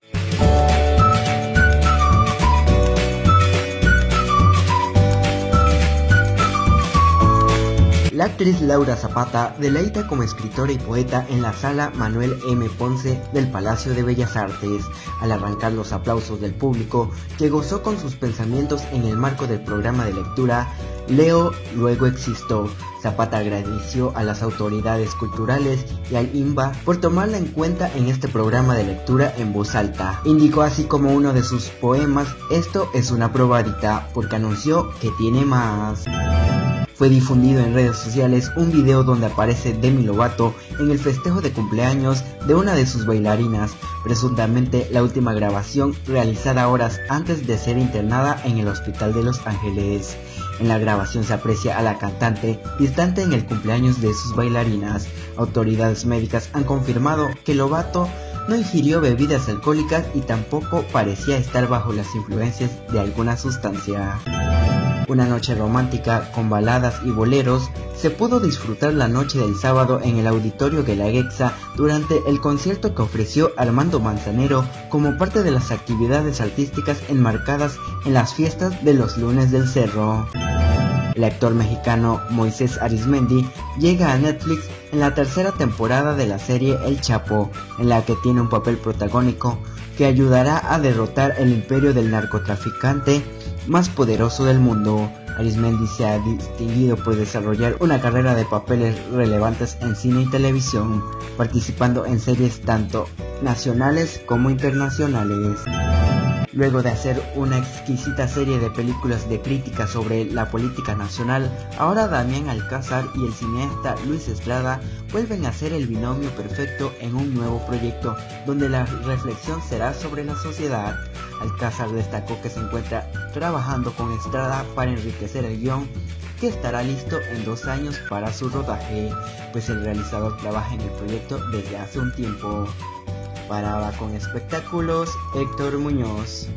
La actriz Laura Zapata deleita como escritora y poeta en la Sala Manuel M. Ponce del Palacio de Bellas Artes, al arrancar los aplausos del público que gozó con sus pensamientos en el marco del programa de lectura Leo, luego existo. Zapata agradeció a las autoridades culturales y al I N B A por tomarla en cuenta en este programa de lectura en voz alta. Indicó así como uno de sus poemas: esto es una probadita, porque anunció que tiene más. Fue difundido en redes sociales un video donde aparece Demi Lovato en el festejo de cumpleaños de una de sus bailarinas, presuntamente la última grabación realizada horas antes de ser internada en el Hospital de Los Ángeles. En la grabación se aprecia a la cantante distante en el cumpleaños de sus bailarinas. Autoridades médicas han confirmado que Lovato no ingirió bebidas alcohólicas y tampoco parecía estar bajo las influencias de alguna sustancia. Una noche romántica con baladas y boleros se pudo disfrutar la noche del sábado en el Auditorio Guelaguetza durante el concierto que ofreció Armando Manzanero como parte de las actividades artísticas enmarcadas en las fiestas de los Lunes del Cerro. El actor mexicano Moisés Arismendi llega a Netflix en la tercera temporada de la serie El Chapo, en la que tiene un papel protagónico que ayudará a derrotar el imperio del narcotraficante más poderoso del mundo. Arismendi se ha distinguido por desarrollar una carrera de papeles relevantes en cine y televisión, participando en series tanto nacionales como internacionales. Luego de hacer una exquisita serie de películas de crítica sobre la política nacional, ahora Damián Alcázar y el cineasta Luis Estrada vuelven a ser el binomio perfecto en un nuevo proyecto, donde la reflexión será sobre la sociedad. Alcázar destacó que se encuentra trabajando con Estrada para enriquecer el guión, que estará listo en dos años para su rodaje, pues el realizador trabaja en el proyecto desde hace un tiempo. Para Abacón Espectáculos, Héctor Muñoz.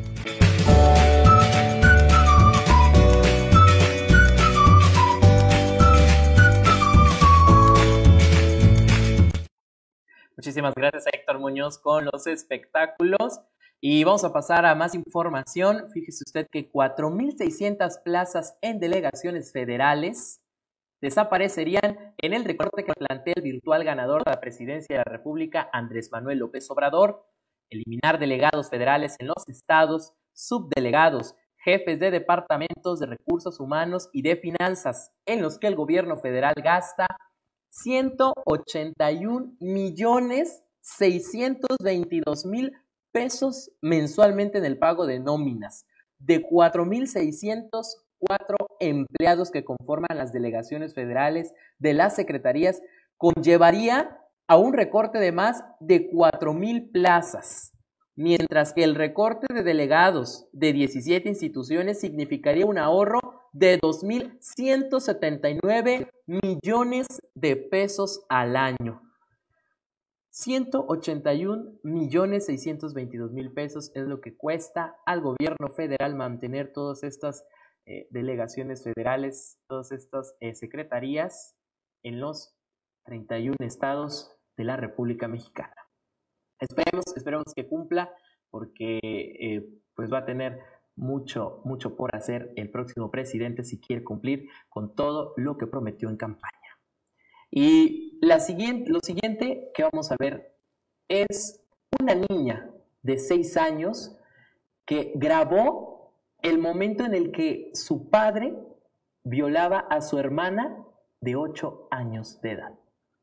Muchísimas gracias a Héctor Muñoz con los espectáculos. Y vamos a pasar a más información. Fíjese usted que cuatro mil seiscientas plazas en delegaciones federales desaparecerían en el recorte que plantea el virtual ganador de la presidencia de la República, Andrés Manuel López Obrador. Eliminar delegados federales en los estados, subdelegados, jefes de departamentos de recursos humanos y de finanzas, en los que el gobierno federal gasta ciento ochenta y un millones seiscientos veintidós mil pesos mensualmente en el pago de nóminas de cuatro mil seiscientos cuatro empleados que conforman las delegaciones federales de las secretarías, conllevaría a un recorte de más de cuatro mil plazas, mientras que el recorte de delegados de diecisiete instituciones significaría un ahorro de dos mil ciento setenta y nueve millones de pesos al año. ciento ochenta y un millones seiscientos veintidós mil pesos es lo que cuesta al gobierno federal mantener todas estas eh, delegaciones federales, todas estas eh, secretarías en los treinta y un estados de la República Mexicana. Esperemos, esperemos que cumpla, porque eh, pues va a tener mucho, mucho por hacer el próximo presidente si quiere cumplir con todo lo que prometió en campaña. Y la siguiente, lo siguiente que vamos a ver es una niña de seis años que grabó el momento en el que su padre violaba a su hermana de ocho años de edad.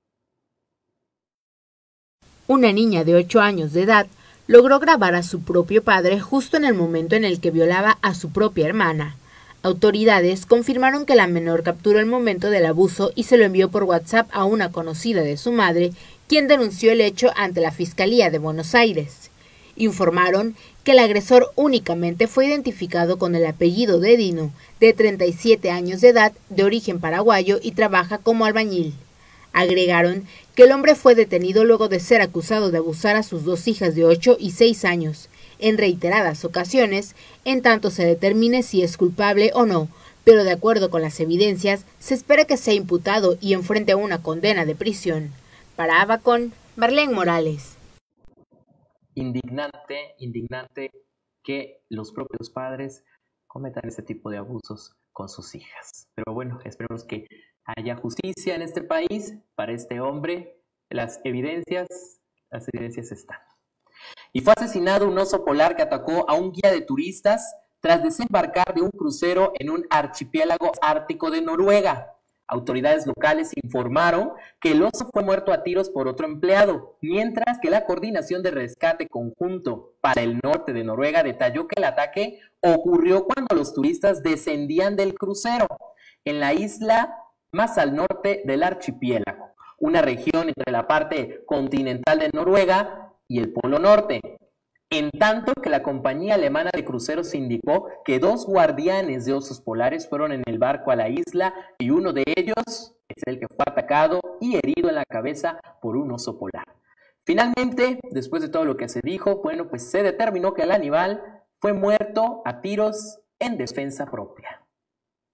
Una niña de ocho años de edad logró grabar a su propio padre justo en el momento en el que violaba a su propia hermana. Autoridades confirmaron que la menor capturó el momento del abuso y se lo envió por WhatsApp a una conocida de su madre, quien denunció el hecho ante la Fiscalía de Buenos Aires. Informaron que el agresor únicamente fue identificado con el apellido de Dino, de treinta y siete años de edad, de origen paraguayo y trabaja como albañil. Agregaron que el hombre fue detenido luego de ser acusado de abusar a sus dos hijas de ocho y seis años, en reiteradas ocasiones, en tanto se determine si es culpable o no, pero de acuerdo con las evidencias, se espera que sea imputado y enfrente a una condena de prisión. Para Abacón, Marlene Morales. Indignante, indignante que los propios padres cometan este tipo de abusos con sus hijas. Pero bueno, esperemos que haya justicia en este país para este hombre. Las evidencias, las evidencias están. Y fue asesinado un oso polar que atacó a un guía de turistas tras desembarcar de un crucero en un archipiélago ártico de Noruega. Autoridades locales informaron que el oso fue muerto a tiros por otro empleado, mientras que la Coordinación de Rescate Conjunto para el Norte de Noruega detalló que el ataque ocurrió cuando los turistas descendían del crucero en la isla más al norte del archipiélago, una región entre la parte continental de Noruega y el Polo Norte. En tanto que la compañía alemana de cruceros indicó que dos guardianes de osos polares fueron en el barco a la isla y uno de ellos es el que fue atacado y herido en la cabeza por un oso polar. Finalmente, después de todo lo que se dijo, bueno, pues se determinó que el animal fue muerto a tiros en defensa propia.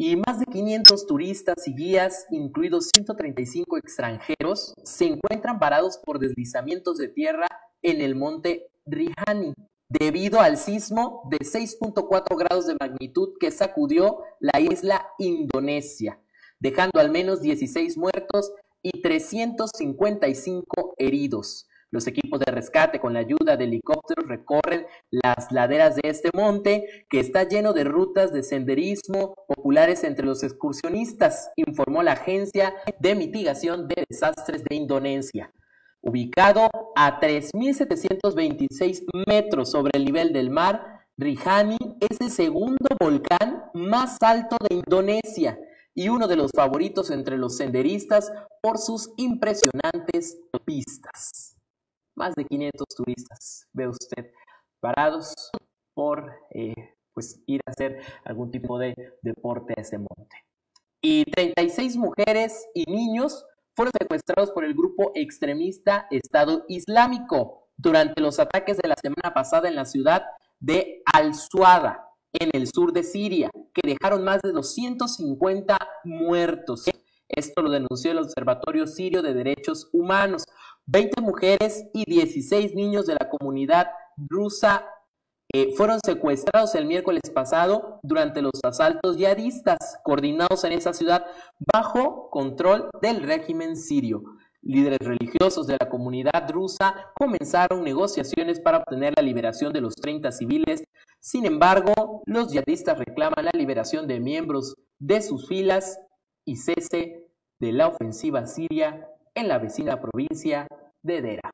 Y más de quinientos turistas y guías, incluidos ciento treinta y cinco extranjeros, se encuentran varados por deslizamientos de tierra en el monte Rinjani, debido al sismo de seis punto cuatro grados de magnitud que sacudió la isla Indonesia, dejando al menos dieciséis muertos y trescientos cincuenta y cinco heridos. Los equipos de rescate con la ayuda de helicópteros recorren las laderas de este monte, que está lleno de rutas de senderismo populares entre los excursionistas, informó la Agencia de Mitigación de Desastres de Indonesia. Ubicado a tres mil setecientos veintiséis metros sobre el nivel del mar, Rinjani es el segundo volcán más alto de Indonesia y uno de los favoritos entre los senderistas por sus impresionantes pistas. Más de quinientos turistas, ve usted, parados por eh, pues ir a hacer algún tipo de deporte a este monte. Y treinta y seis mujeres y niños fueron secuestrados por el grupo extremista Estado Islámico durante los ataques de la semana pasada en la ciudad de Al-Suada, en el sur de Siria, que dejaron más de doscientos cincuenta muertos. Esto lo denunció el Observatorio Sirio de Derechos Humanos. veinte mujeres y dieciséis niños de la comunidad drusa eh, fueron secuestrados el miércoles pasado durante los asaltos yihadistas coordinados en esa ciudad bajo control del régimen sirio. Líderes religiosos de la comunidad drusa comenzaron negociaciones para obtener la liberación de los treinta civiles. Sin embargo, los yihadistas reclaman la liberación de miembros de sus filas y cese de la ofensiva siria en la vecina provincia de Dera.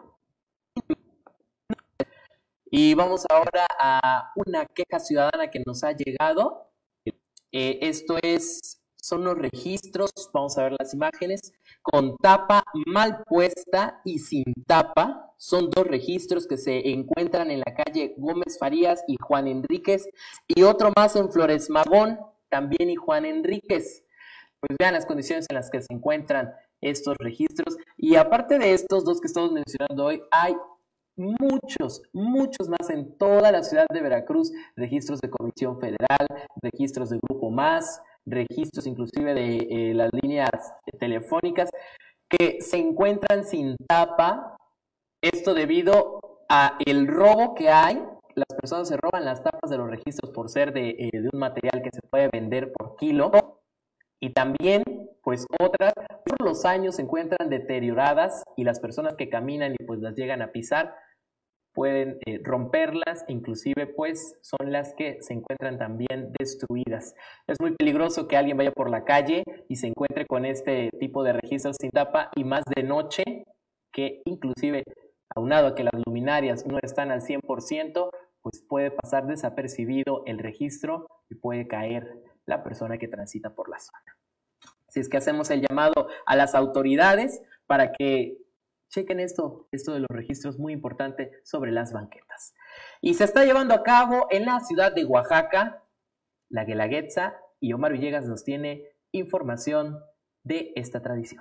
Y vamos ahora a una queja ciudadana que nos ha llegado. Eh, esto es, son los registros, vamos a ver las imágenes, con tapa mal puesta y sin tapa. Son dos registros que se encuentran en la calle Gómez Farías y Juan Enríquez, y otro más en Flores Magón, también y Juan Enríquez. Pues vean las condiciones en las que se encuentran estos registros. Y aparte de estos dos que estamos mencionando hoy, hay muchos, muchos más en toda la ciudad de Veracruz. Registros de Comisión Federal, registros de Grupo Más, registros inclusive de eh, las líneas telefónicas que se encuentran sin tapa. Esto debido a el robo que hay. Las personas se roban las tapas de los registros por ser de, eh, de un material que se puede vender por kilo. Y también, pues otras, por los años se encuentran deterioradas y las personas que caminan y pues las llegan a pisar pueden eh, romperlas, inclusive pues son las que se encuentran también destruidas. Es muy peligroso que alguien vaya por la calle y se encuentre con este tipo de registros sin tapa, y más de noche, que inclusive aunado a que las luminarias no están al cien por ciento, pues puede pasar desapercibido el registro y puede caer la persona que transita por la zona. Así es que hacemos el llamado a las autoridades para que chequen esto, esto de los registros, muy importante, sobre las banquetas. Y se está llevando a cabo en la ciudad de Oaxaca, la Guelaguetza, y Omar Villegas nos tiene información de esta tradición.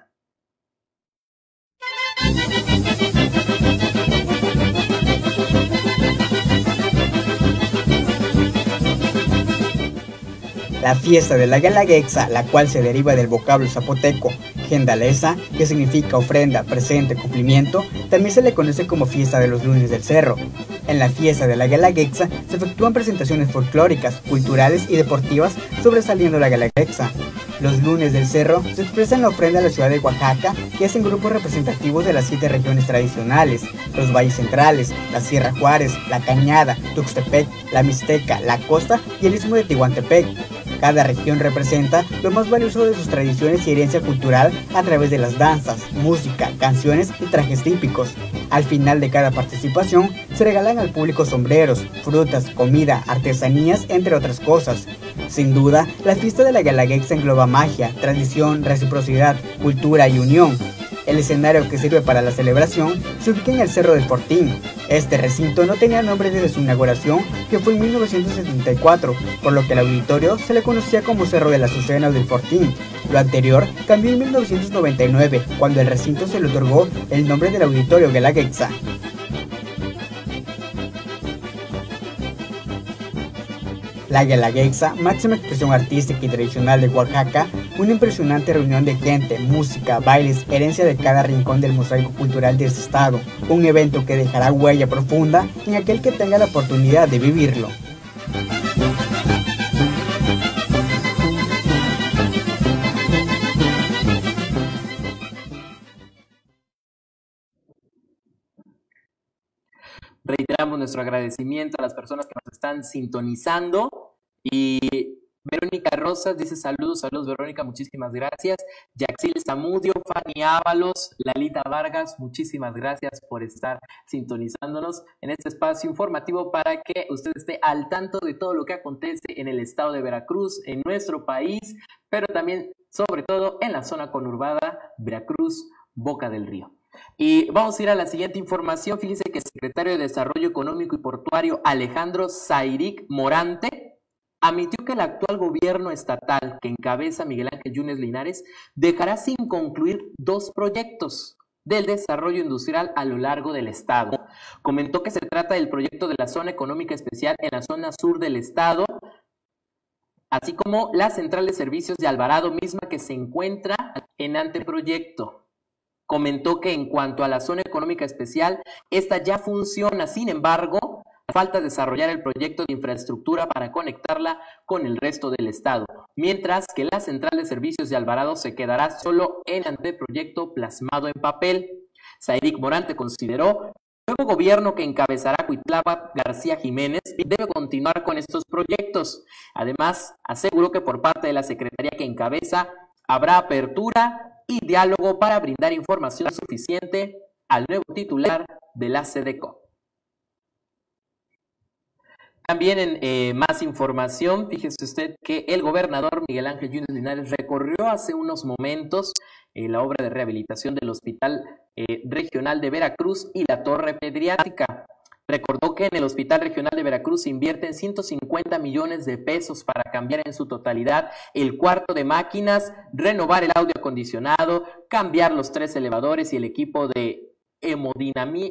La fiesta de la Guelaguetza, la cual se deriva del vocablo zapoteco Gendaleza, que significa ofrenda, presente, cumplimiento, también se le conoce como fiesta de los lunes del cerro. En la fiesta de la Guelaguetza se efectúan presentaciones folclóricas, culturales y deportivas sobresaliendo la Guelaguetza. Los lunes del cerro se expresan la ofrenda a la ciudad de Oaxaca, que hacen grupos representativos de las siete regiones tradicionales: los valles centrales, la Sierra Juárez, la Cañada, Tuxtepec, la Mixteca, la Costa y el Istmo de Tehuantepec. Cada región representa lo más valioso de sus tradiciones y herencia cultural a través de las danzas, música, canciones y trajes típicos. Al final de cada participación se regalan al público sombreros, frutas, comida, artesanías, entre otras cosas. Sin duda, la fiesta de la Guelaguetza engloba magia, tradición, reciprocidad, cultura y unión. El escenario que sirve para la celebración se ubica en el Cerro del Fortín. Este recinto no tenía nombre desde su inauguración, que fue en mil novecientos setenta y cuatro, por lo que el auditorio se le conocía como Cerro de la Azucena o del Fortín. Lo anterior cambió en mil novecientos noventa y nueve, cuando el recinto se le otorgó el nombre del Auditorio Guelaguetza. La Guelaguetza, máxima expresión artística y tradicional de Oaxaca, una impresionante reunión de gente, música, bailes, herencia de cada rincón del mosaico cultural de este estado. Un evento que dejará huella profunda en aquel que tenga la oportunidad de vivirlo. Reiteramos nuestro agradecimiento a las personas que nos están sintonizando. Y Verónica Rosas dice saludos, saludos Verónica, muchísimas gracias. Yaxil Zamudio, Fanny Ábalos, Lalita Vargas, muchísimas gracias por estar sintonizándonos en este espacio informativo para que usted esté al tanto de todo lo que acontece en el estado de Veracruz, en nuestro país, pero también, sobre todo, en la zona conurbada Veracruz, Boca del Río. Y vamos a ir a la siguiente información. Fíjense que el secretario de Desarrollo Económico y Portuario, Alejandro Sayric Morante, admitió que el actual gobierno estatal que encabeza Miguel Ángel Yunes Linares dejará sin concluir dos proyectos del desarrollo industrial a lo largo del estado. Comentó que se trata del proyecto de la zona económica especial en la zona sur del estado, así como la central de servicios de Alvarado misma que se encuentra en anteproyecto. Comentó que en cuanto a la zona económica especial, esta ya funciona, sin embargo, falta desarrollar el proyecto de infraestructura para conectarla con el resto del estado, mientras que la central de servicios de Alvarado se quedará solo en anteproyecto plasmado en papel. Sayric Morante consideró que el nuevo gobierno que encabezará Cuitlava García Jiménez debe continuar con estos proyectos. Además, aseguró que por parte de la secretaría que encabeza habrá apertura y diálogo para brindar información suficiente al nuevo titular de la SEDECO. También en eh, más información, fíjese usted que el gobernador Miguel Ángel Yunes Linares recorrió hace unos momentos eh, la obra de rehabilitación del Hospital eh, Regional de Veracruz y la Torre Pediátrica. Recordó que en el Hospital Regional de Veracruz se invierten ciento cincuenta millones de pesos para cambiar en su totalidad el cuarto de máquinas, renovar el audio acondicionado, cambiar los tres elevadores y el equipo de hemodinamia,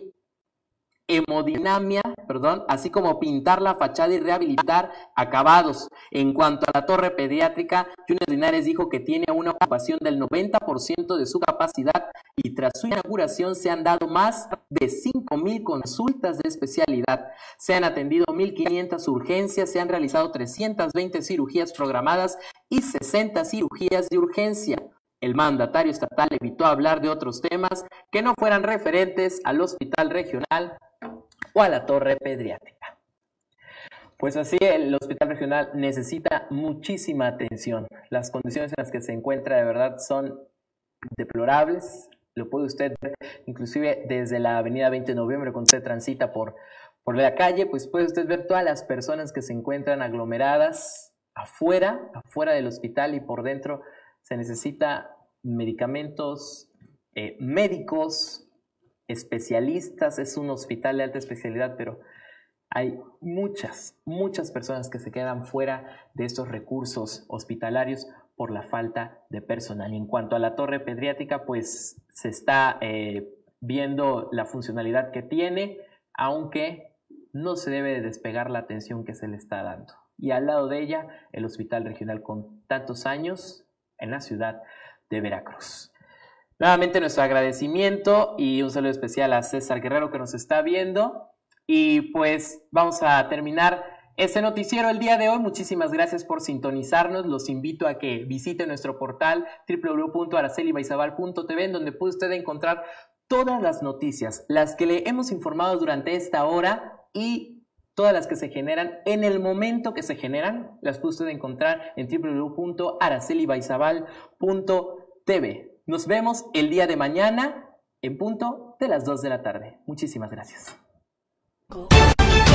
hemodinamia, perdón, así como pintar la fachada y rehabilitar acabados. En cuanto a la torre pediátrica, Yunes Linares dijo que tiene una ocupación del noventa por ciento de su capacidad y tras su inauguración se han dado más de cinco mil consultas de especialidad. Se han atendido mil quinientas urgencias, se han realizado trescientas veinte cirugías programadas y sesenta cirugías de urgencia. El mandatario estatal evitó hablar de otros temas que no fueran referentes al hospital regional o a la torre pediátrica. Pues así, el hospital regional necesita muchísima atención. Las condiciones en las que se encuentra de verdad son deplorables. Lo puede usted ver inclusive desde la avenida veinte de noviembre cuando usted transita por, por la calle, pues puede usted ver todas las personas que se encuentran aglomeradas afuera, afuera del hospital, y por dentro se necesita medicamentos, eh, médicos, especialistas. Es un hospital de alta especialidad, pero hay muchas, muchas personas que se quedan fuera de estos recursos hospitalarios por la falta de personal. Y en cuanto a la torre pediátrica, pues se está eh, viendo la funcionalidad que tiene, aunque no se debe de despegar la atención que se le está dando. Y al lado de ella, el hospital regional con tantos años en la ciudad de Veracruz. Nuevamente nuestro agradecimiento y un saludo especial a César Guerrero que nos está viendo. Y pues vamos a terminar este noticiero el día de hoy. Muchísimas gracias por sintonizarnos. Los invito a que visiten nuestro portal doble u doble u doble u punto araceli baizabal punto t v, en donde puede usted encontrar todas las noticias, las que le hemos informado durante esta hora y todas las que se generan en el momento que se generan, las puede usted encontrar en doble u doble u doble u punto araceli baizabal punto t v. Nos vemos el día de mañana en punto de las dos de la tarde. Muchísimas gracias.